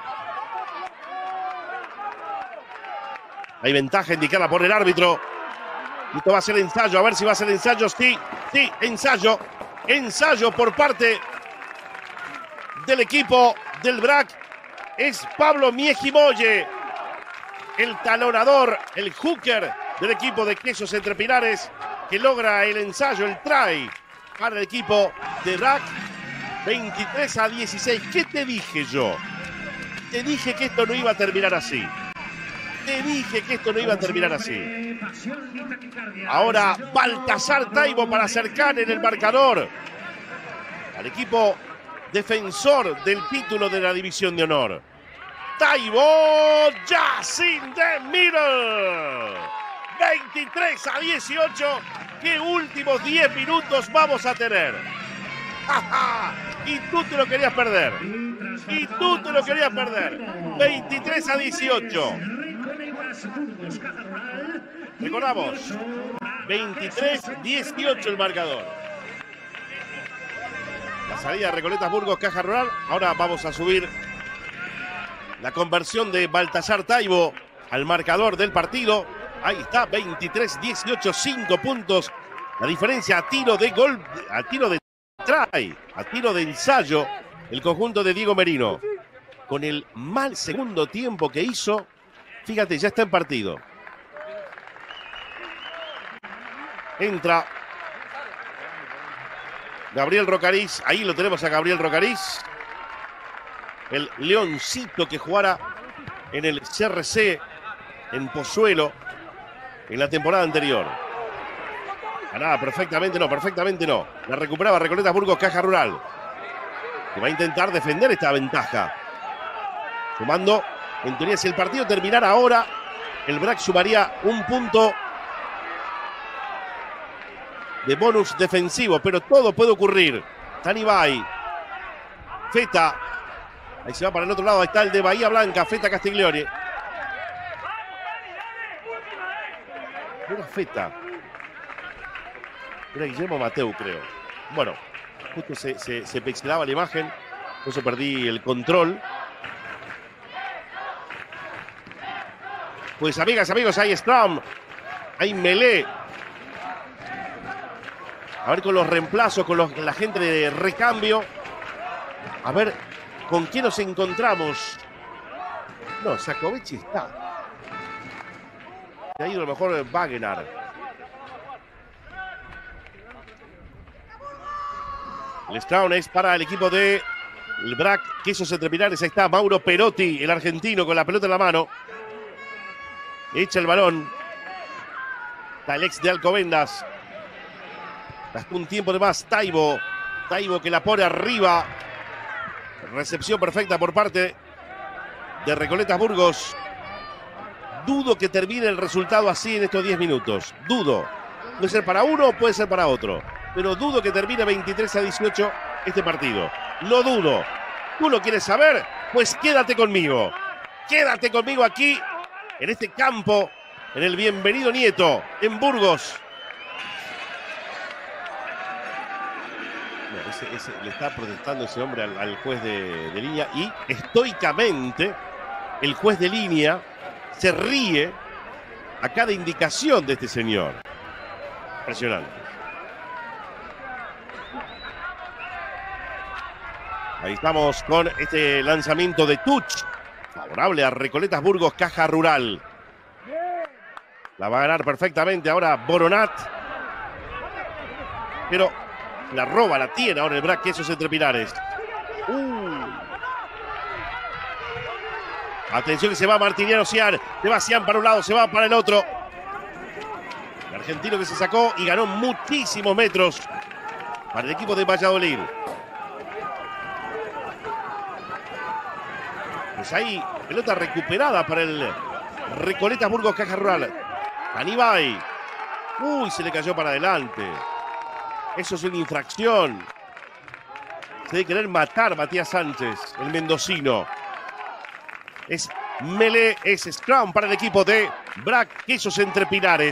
Hay ventaja indicada por el árbitro. Esto va a ser ensayo, a ver si va a ser ensayo. Sí, sí, ensayo. Ensayo por parte del equipo del B R A C. Es Pablo Miejimoye, el talonador, el hooker del equipo de Quesos Entre Pinares, que logra el ensayo, el try para el equipo de B R A C. veintitrés a dieciséis. ¿Qué te dije yo? Te dije que esto no iba a terminar así. Te dije que esto no iba a terminar así. Ahora Baltasar Taibo para acercar en el marcador al equipo defensor del título de la División de Honor. Taibo, just in the middle. veintitrés a dieciocho. ¿Qué últimos diez minutos vamos a tener? Y tú te lo querías perder. Y tú te lo querías perder. veintitrés a dieciocho. Recordamos, veintitrés a dieciocho el marcador. La salida de Recoletas Burgos, Caja Rural. Ahora vamos a subir la conversión de Baltasar Taibo al marcador del partido. Ahí está, veintitrés a dieciocho, cinco puntos. La diferencia a tiro de gol, a tiro de try, a tiro de ensayo, el conjunto de Diego Merino. Con el mal segundo tiempo que hizo, fíjate, ya está en partido. Entra Gabriel Rocariz, ahí lo tenemos a Gabriel Rocariz, el leoncito que jugara en el C R C en Pozuelo en la temporada anterior. Ganaba perfectamente, no, perfectamente no. La recuperaba Recoletas Burgos, Caja Rural, que va a intentar defender esta ventaja. Sumando, en teoría, si el partido terminara ahora, el B R A C sumaría un punto de bonus defensivo, pero todo puede ocurrir. Tanibay, Feta, ahí se va para el otro lado, ahí está el de Bahía Blanca, Feta Castiglione. Era Feta. Era Guillermo Mateu, creo. Bueno, justo se, se, se pixelaba la imagen, por eso perdí el control. Pues amigas, amigos, hay scrum, hay melee. A ver con los reemplazos, con los, la gente de recambio. A ver con quién nos encontramos. No, Sakovic está. Se ha ido a lo mejor Wagner. El scrum es para el equipo de el B R A C, Quesos Entre Pinares. Ahí está Mauro Perotti, el argentino, con la pelota en la mano. Echa el balón. Está el ex de Alcobendas. Gastó un tiempo de más. Taibo. Taibo que la pone arriba. Recepción perfecta por parte de Recoletas Burgos. Dudo que termine el resultado así en estos diez minutos. Dudo. Puede ser para uno o puede ser para otro. Pero dudo que termine veintitrés a dieciocho este partido. Lo dudo. ¿Tú lo quieres saber? Pues quédate conmigo. Quédate conmigo aquí, en este campo, en el Bienvenido Nieto, en Burgos. No, ese, ese, le está protestando ese hombre al, al juez de, de línea y estoicamente el juez de línea se ríe a cada indicación de este señor. Impresionante. Ahí estamos con este lanzamiento de touch favorable a Recoletas Burgos, Caja Rural. La va a ganar perfectamente ahora Boronat. Pero la roba, la tiene ahora el B R A C, Quesos Entre Pinares. Uh. Atención que se va Martiniano Cian. Se va Cian para un lado, se va para el otro. El argentino que se sacó y ganó muchísimos metros para el equipo de Valladolid. Pues ahí, pelota recuperada para el Recoletas Burgos, Caja Rural. Tanibay. Uy, se le cayó para adelante. Eso es una infracción. Se debe querer matar Matías Sánchez, el mendocino. Es melee, es scrum para el equipo de Brac Quesos Entre Pinares.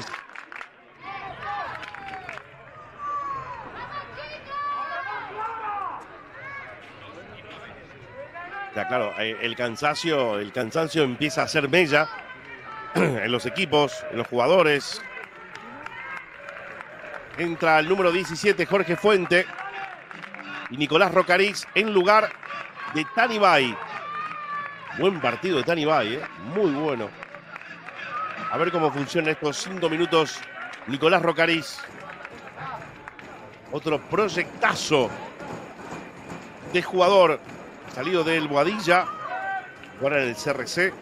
Ya, claro, el cansancio, el cansancio empieza a hacer mella en los equipos, en los jugadores. Entra el número diecisiete, Jorge Fuente, y Nicolás Rocariz en lugar de Tanibay. Buen partido de Tanibay, ¿eh? Muy bueno. A ver cómo funcionan estos cinco minutos Nicolás Rocariz. Otro proyectazo de jugador salido del Boadilla, ahora en el C R C.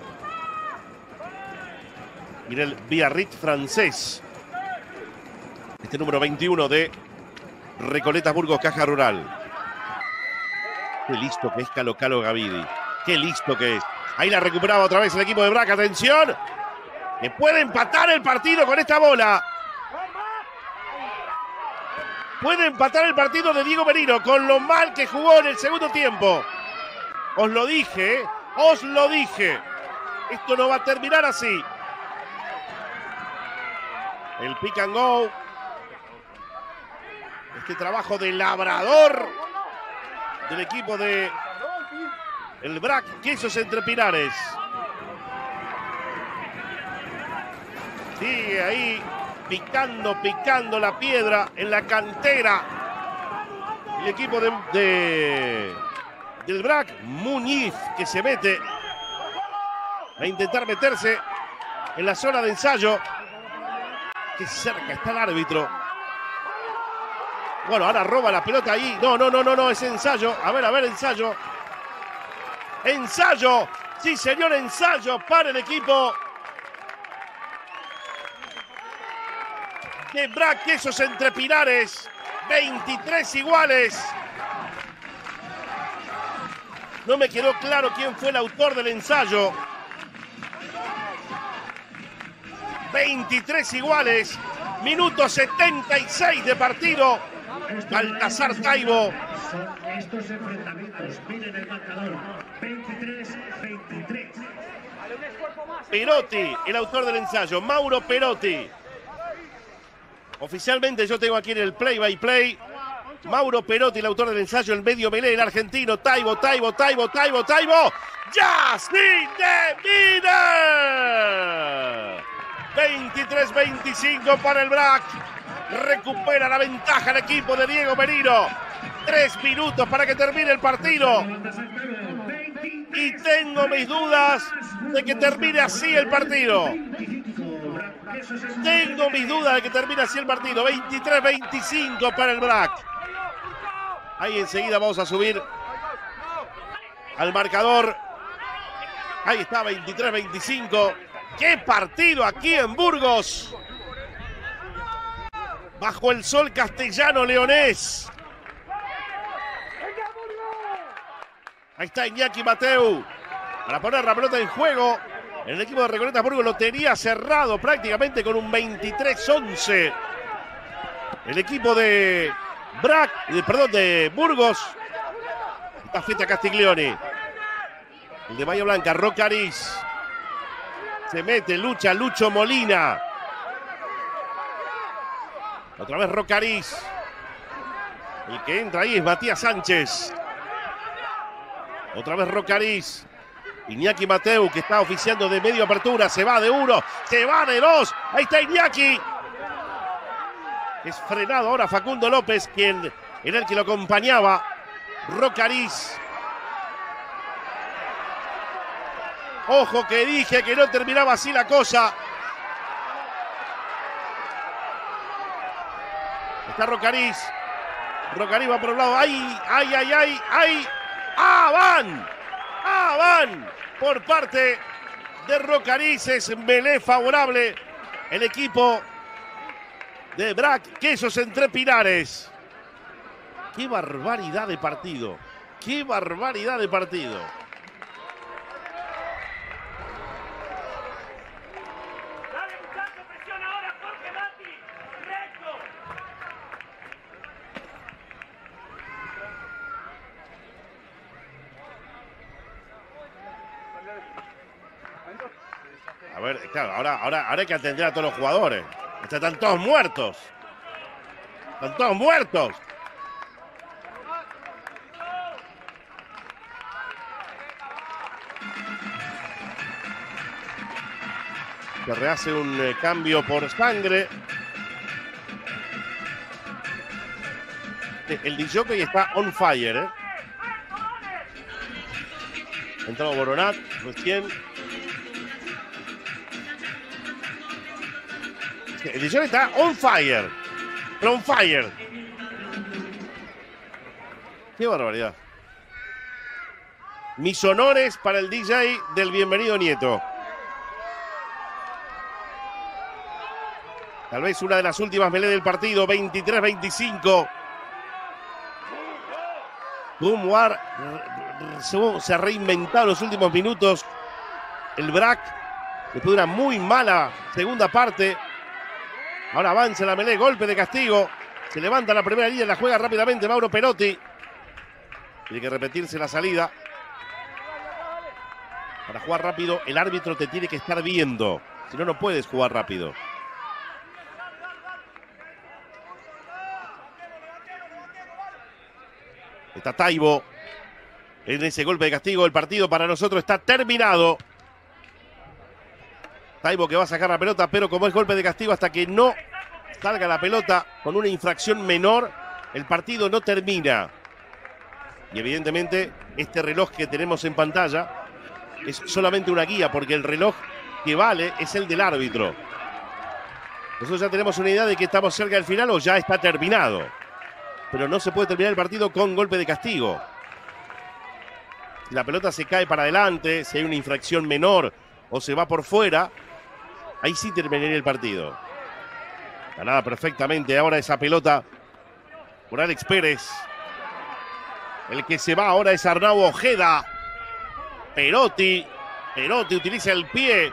Mira el Biarritz francés. Este número veintiuno de Recoletas Burgos Caja Rural. Qué listo que es Calo Calo Gavidi. Qué listo que es. Ahí la recuperaba otra vez el equipo de Brac. Atención. Que puede empatar el partido con esta bola. Puede empatar el partido de Diego Merino con lo mal que jugó en el segundo tiempo. Os lo dije, ¿eh? Os lo dije. Esto no va a terminar así. El pick and go. Este trabajo de labrador del equipo de el Brac Quesos Entre Pinares. Sigue ahí picando, picando la piedra en la cantera. El equipo de, de del Brac, Muñiz, que se mete a intentar meterse en la zona de ensayo. Qué cerca está el árbitro. Bueno, ahora roba la pelota ahí. No, no, no, no, no, es ensayo. A ver, a ver, ensayo. Ensayo. Sí, señor, ensayo para el equipo de Brac Quesos Entre Pinares. veintitrés iguales. No me quedó claro quién fue el autor del ensayo. veintitrés iguales. Minuto setenta y seis de partido. Baltasar Taibo. Son estos enfrentamientos. Miren el marcador. veintitrés veintitrés. Perotti, el autor del ensayo. Mauro Perotti. Oficialmente yo tengo aquí en el play by play. Mauro Perotti, el autor del ensayo, el medio melee, el argentino. Taibo, Taibo, Taibo, Taibo, Taibo. ¡Justin de Mina! veintitrés veinticinco para el Brac. Recupera la ventaja el equipo de Diego Merino. Tres minutos para que termine el partido. Y tengo mis dudas de que termine así el partido. Tengo mis dudas de que termine así el partido. veintitrés veinticinco para el Brac. Ahí enseguida vamos a subir al marcador. Ahí está, veintitrés veinticinco. ¡Qué partido aquí en Burgos! Bajo el sol castellano leonés. Ahí está Iñaki Mateu para poner la pelota en juego. El equipo de Recoletas Burgos lo tenía cerrado prácticamente con un veintitrés once. El equipo de Brac, de, perdón, de Burgos. Está Feta Castiglioni. El de Bahía Blanca, Rocariz. Se mete, lucha Lucho Molina. Otra vez Rocariz. El que entra ahí es Matías Sánchez. Otra vez Rocariz. Iñaki Mateu, que está oficiando de medio apertura. Se va de uno, se va de dos. Ahí está Iñaki. Es frenado ahora Facundo López, quien era el que lo acompañaba. Rocariz. Ojo que dije que no terminaba así la cosa. Está Rocariz. Rocariz va por un lado. ¡Ay, ay, ay, ay! ¡Ay! ¡Ah, van! ¡Ah, van! Por parte de Rocariz es melee favorable. El equipo de Brac Quesos Entre Pinares. ¡Qué barbaridad de partido! ¡Qué barbaridad de partido! ver, claro, ahora, ahora, ahora hay que atender a todos los jugadores. Están todos muertos. Están todos muertos. Se rehace un eh, cambio por sangre. El D J está on fire, ¿eh? Entró Boronat recién. El D J está on fire. Pero on fire. Qué barbaridad. Mis honores para el D J del bienvenido Nieto. Tal vez una de las últimas melees del partido, veintitrés veinticinco. Cómo ha, se ha reinventado en los últimos minutos el B R A C. Después de una muy mala segunda parte. Ahora avanza la melee, golpe de castigo. Se levanta la primera línea, la juega rápidamente Mauro Perotti. Tiene que repetirse la salida. Para jugar rápido, el árbitro te tiene que estar viendo. Si no, no puedes jugar rápido. Está Taibo en ese golpe de castigo. El partido para nosotros está terminado. Taibo que va a sacar la pelota, pero como es golpe de castigo, hasta que no salga la pelota con una infracción menor, el partido no termina. Y evidentemente este reloj que tenemos en pantalla es solamente una guía, porque el reloj que vale es el del árbitro. Nosotros ya tenemos una idea de que estamos cerca del final o ya está terminado. Pero no se puede terminar el partido con golpe de castigo. Si la pelota se cae para adelante, si hay una infracción menor o se va por fuera, ahí sí terminaría el partido. Ganada perfectamente ahora esa pelota por Alex Pérez. El que se va ahora es Arnau Ojeda. Perotti. Perotti utiliza el pie.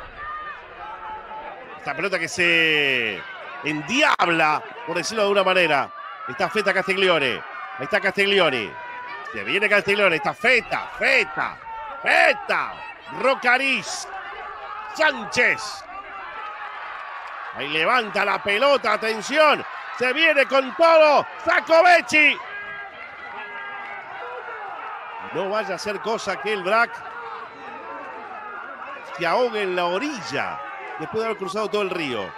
Esta pelota que se endiabla, por decirlo de una manera. Está Feta Castiglione. Ahí está Castiglione. Se viene Castiglione. Está Feta. Feta. Feta. Rocariz. Sánchez. Ahí levanta la pelota. Atención. Se viene con todo. Saccobetti. No vaya a ser cosa que el B R A C se ahogue en la orilla después de haber cruzado todo el río.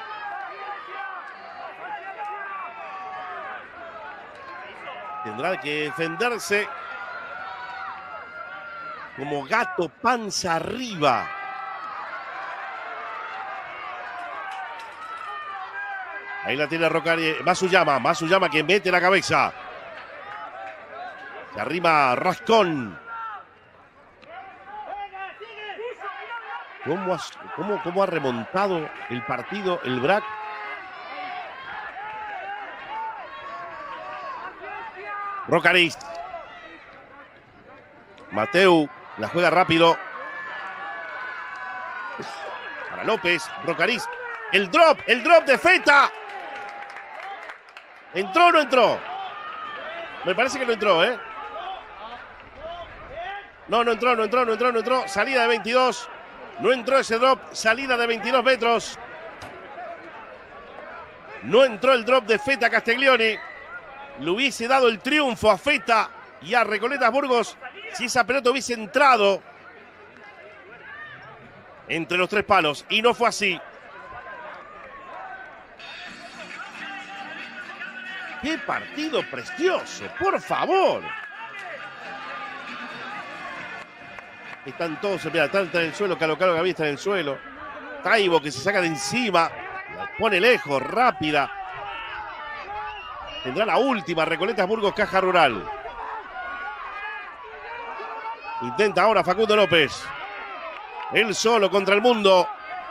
Tendrá que defenderse como gato panza arriba. Ahí la tiene Rocari. Masuyama, Masuyama que mete la cabeza. Se arrima Rascón. ¿Cómo ha, cómo, cómo ha remontado el partido el B R A C? Rocariz. Mateu la juega rápido. Para López. Rocariz. El drop, el drop de Feta. ¿Entró o no entró? Me parece que no entró, ¿eh? No, no entró, no entró, no entró, no entró. Salida de veintidós. No entró ese drop. Salida de veintidós metros. No entró el drop de Feta Castiglione. Le hubiese dado el triunfo a Feta y a Recoletas Burgos si esa pelota hubiese entrado entre los tres palos. Y no fue así. ¡Qué partido precioso! ¡Por favor! Están todos, mira, están en el suelo. Calo Calo Gaví está en el suelo. Taibo que se saca de encima. La pone lejos, rápida. Tendrá la última, Recoletas Burgos, Caja Rural. Intenta ahora Facundo López. Él solo contra el mundo.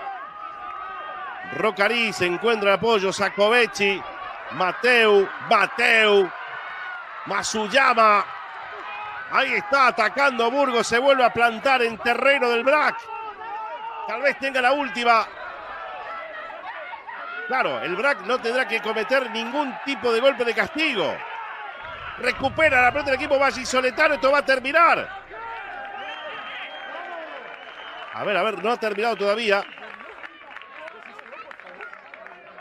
Rocariz encuentra el apoyo. Saccobetti. Mateu. Mateu. Masuyama. Ahí está atacando Burgos. Se vuelve a plantar en terreno del B R A C. Tal vez tenga la última. Claro, el B R A C no tendrá que cometer ningún tipo de golpe de castigo. Recupera la pelota del equipo vallisoletano. Esto va a terminar. A ver, a ver, no ha terminado todavía.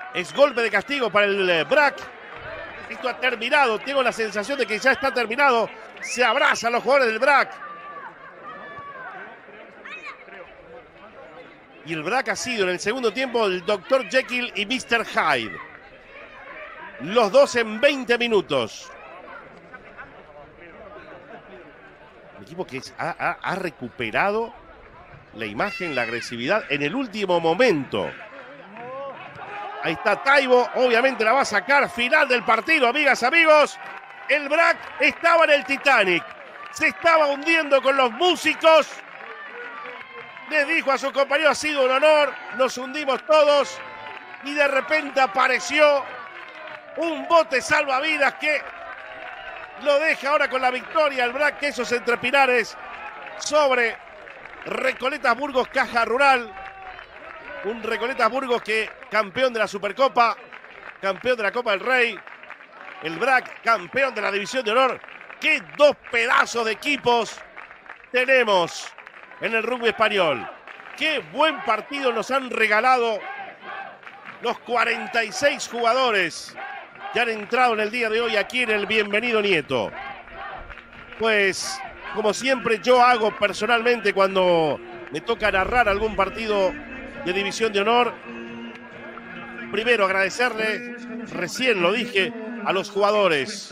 Es golpe de castigo para el eh, B R A C. Esto ha terminado. Tengo la sensación de que ya está terminado. Se abrazan los jugadores del B R A C. Y el B R A C ha sido en el segundo tiempo el doctor Jekyll y mister Hyde. Los dos en veinte minutos. Un equipo que es, ha, ha, ha recuperado la imagen, la agresividad en el último momento. Ahí está Taibo, obviamente la va a sacar. Final del partido, amigas, amigos. El B R A C estaba en el Titanic. Se estaba hundiendo con los músicos. Les dijo a su compañero, ha sido un honor, nos hundimos todos. Y de repente apareció un bote salvavidas que lo deja ahora con la victoria. El B R A C, esos entrepinares sobre Recoletas Burgos Caja Rural. Un Recoletas Burgos que campeón de la Supercopa, campeón de la Copa del Rey. El B R A C campeón de la División de Honor. ¡Qué dos pedazos de equipos tenemos en el rugby español! ¡Qué buen partido nos han regalado los cuarenta y seis jugadores que han entrado en el día de hoy aquí en el Bienvenido Nieto! Pues, como siempre yo hago personalmente cuando me toca narrar algún partido de División de Honor, primero agradecerle, recién lo dije, a los jugadores.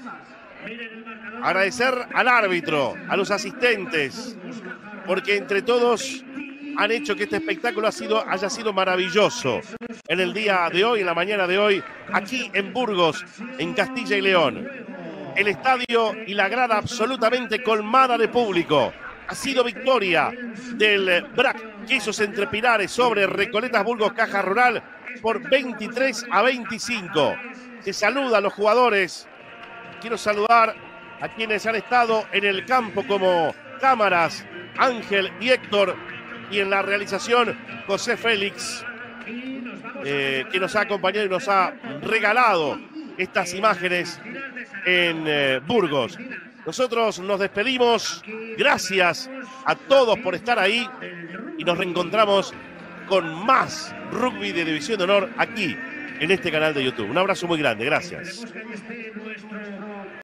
Agradecer al árbitro, a los asistentes, porque entre todos han hecho que este espectáculo ha sido, haya sido maravilloso en el día de hoy, en la mañana de hoy, aquí en Burgos, en Castilla y León. El estadio y la grada absolutamente colmada de público. Ha sido victoria del B R A C, Quesos Entre Pinares sobre Recoletas Burgos Caja Rural por veintitrés a veinticinco. Se saluda a los jugadores. Quiero saludar a quienes han estado en el campo como cámaras, Ángel y Héctor, y en la realización José Félix, eh, que nos ha acompañado y nos ha regalado estas imágenes en eh, Burgos. Nosotros nos despedimos. Gracias a todos por estar ahí y nos reencontramos con más rugby de División de Honor aquí en este canal de YouTube. Un abrazo muy grande. Gracias.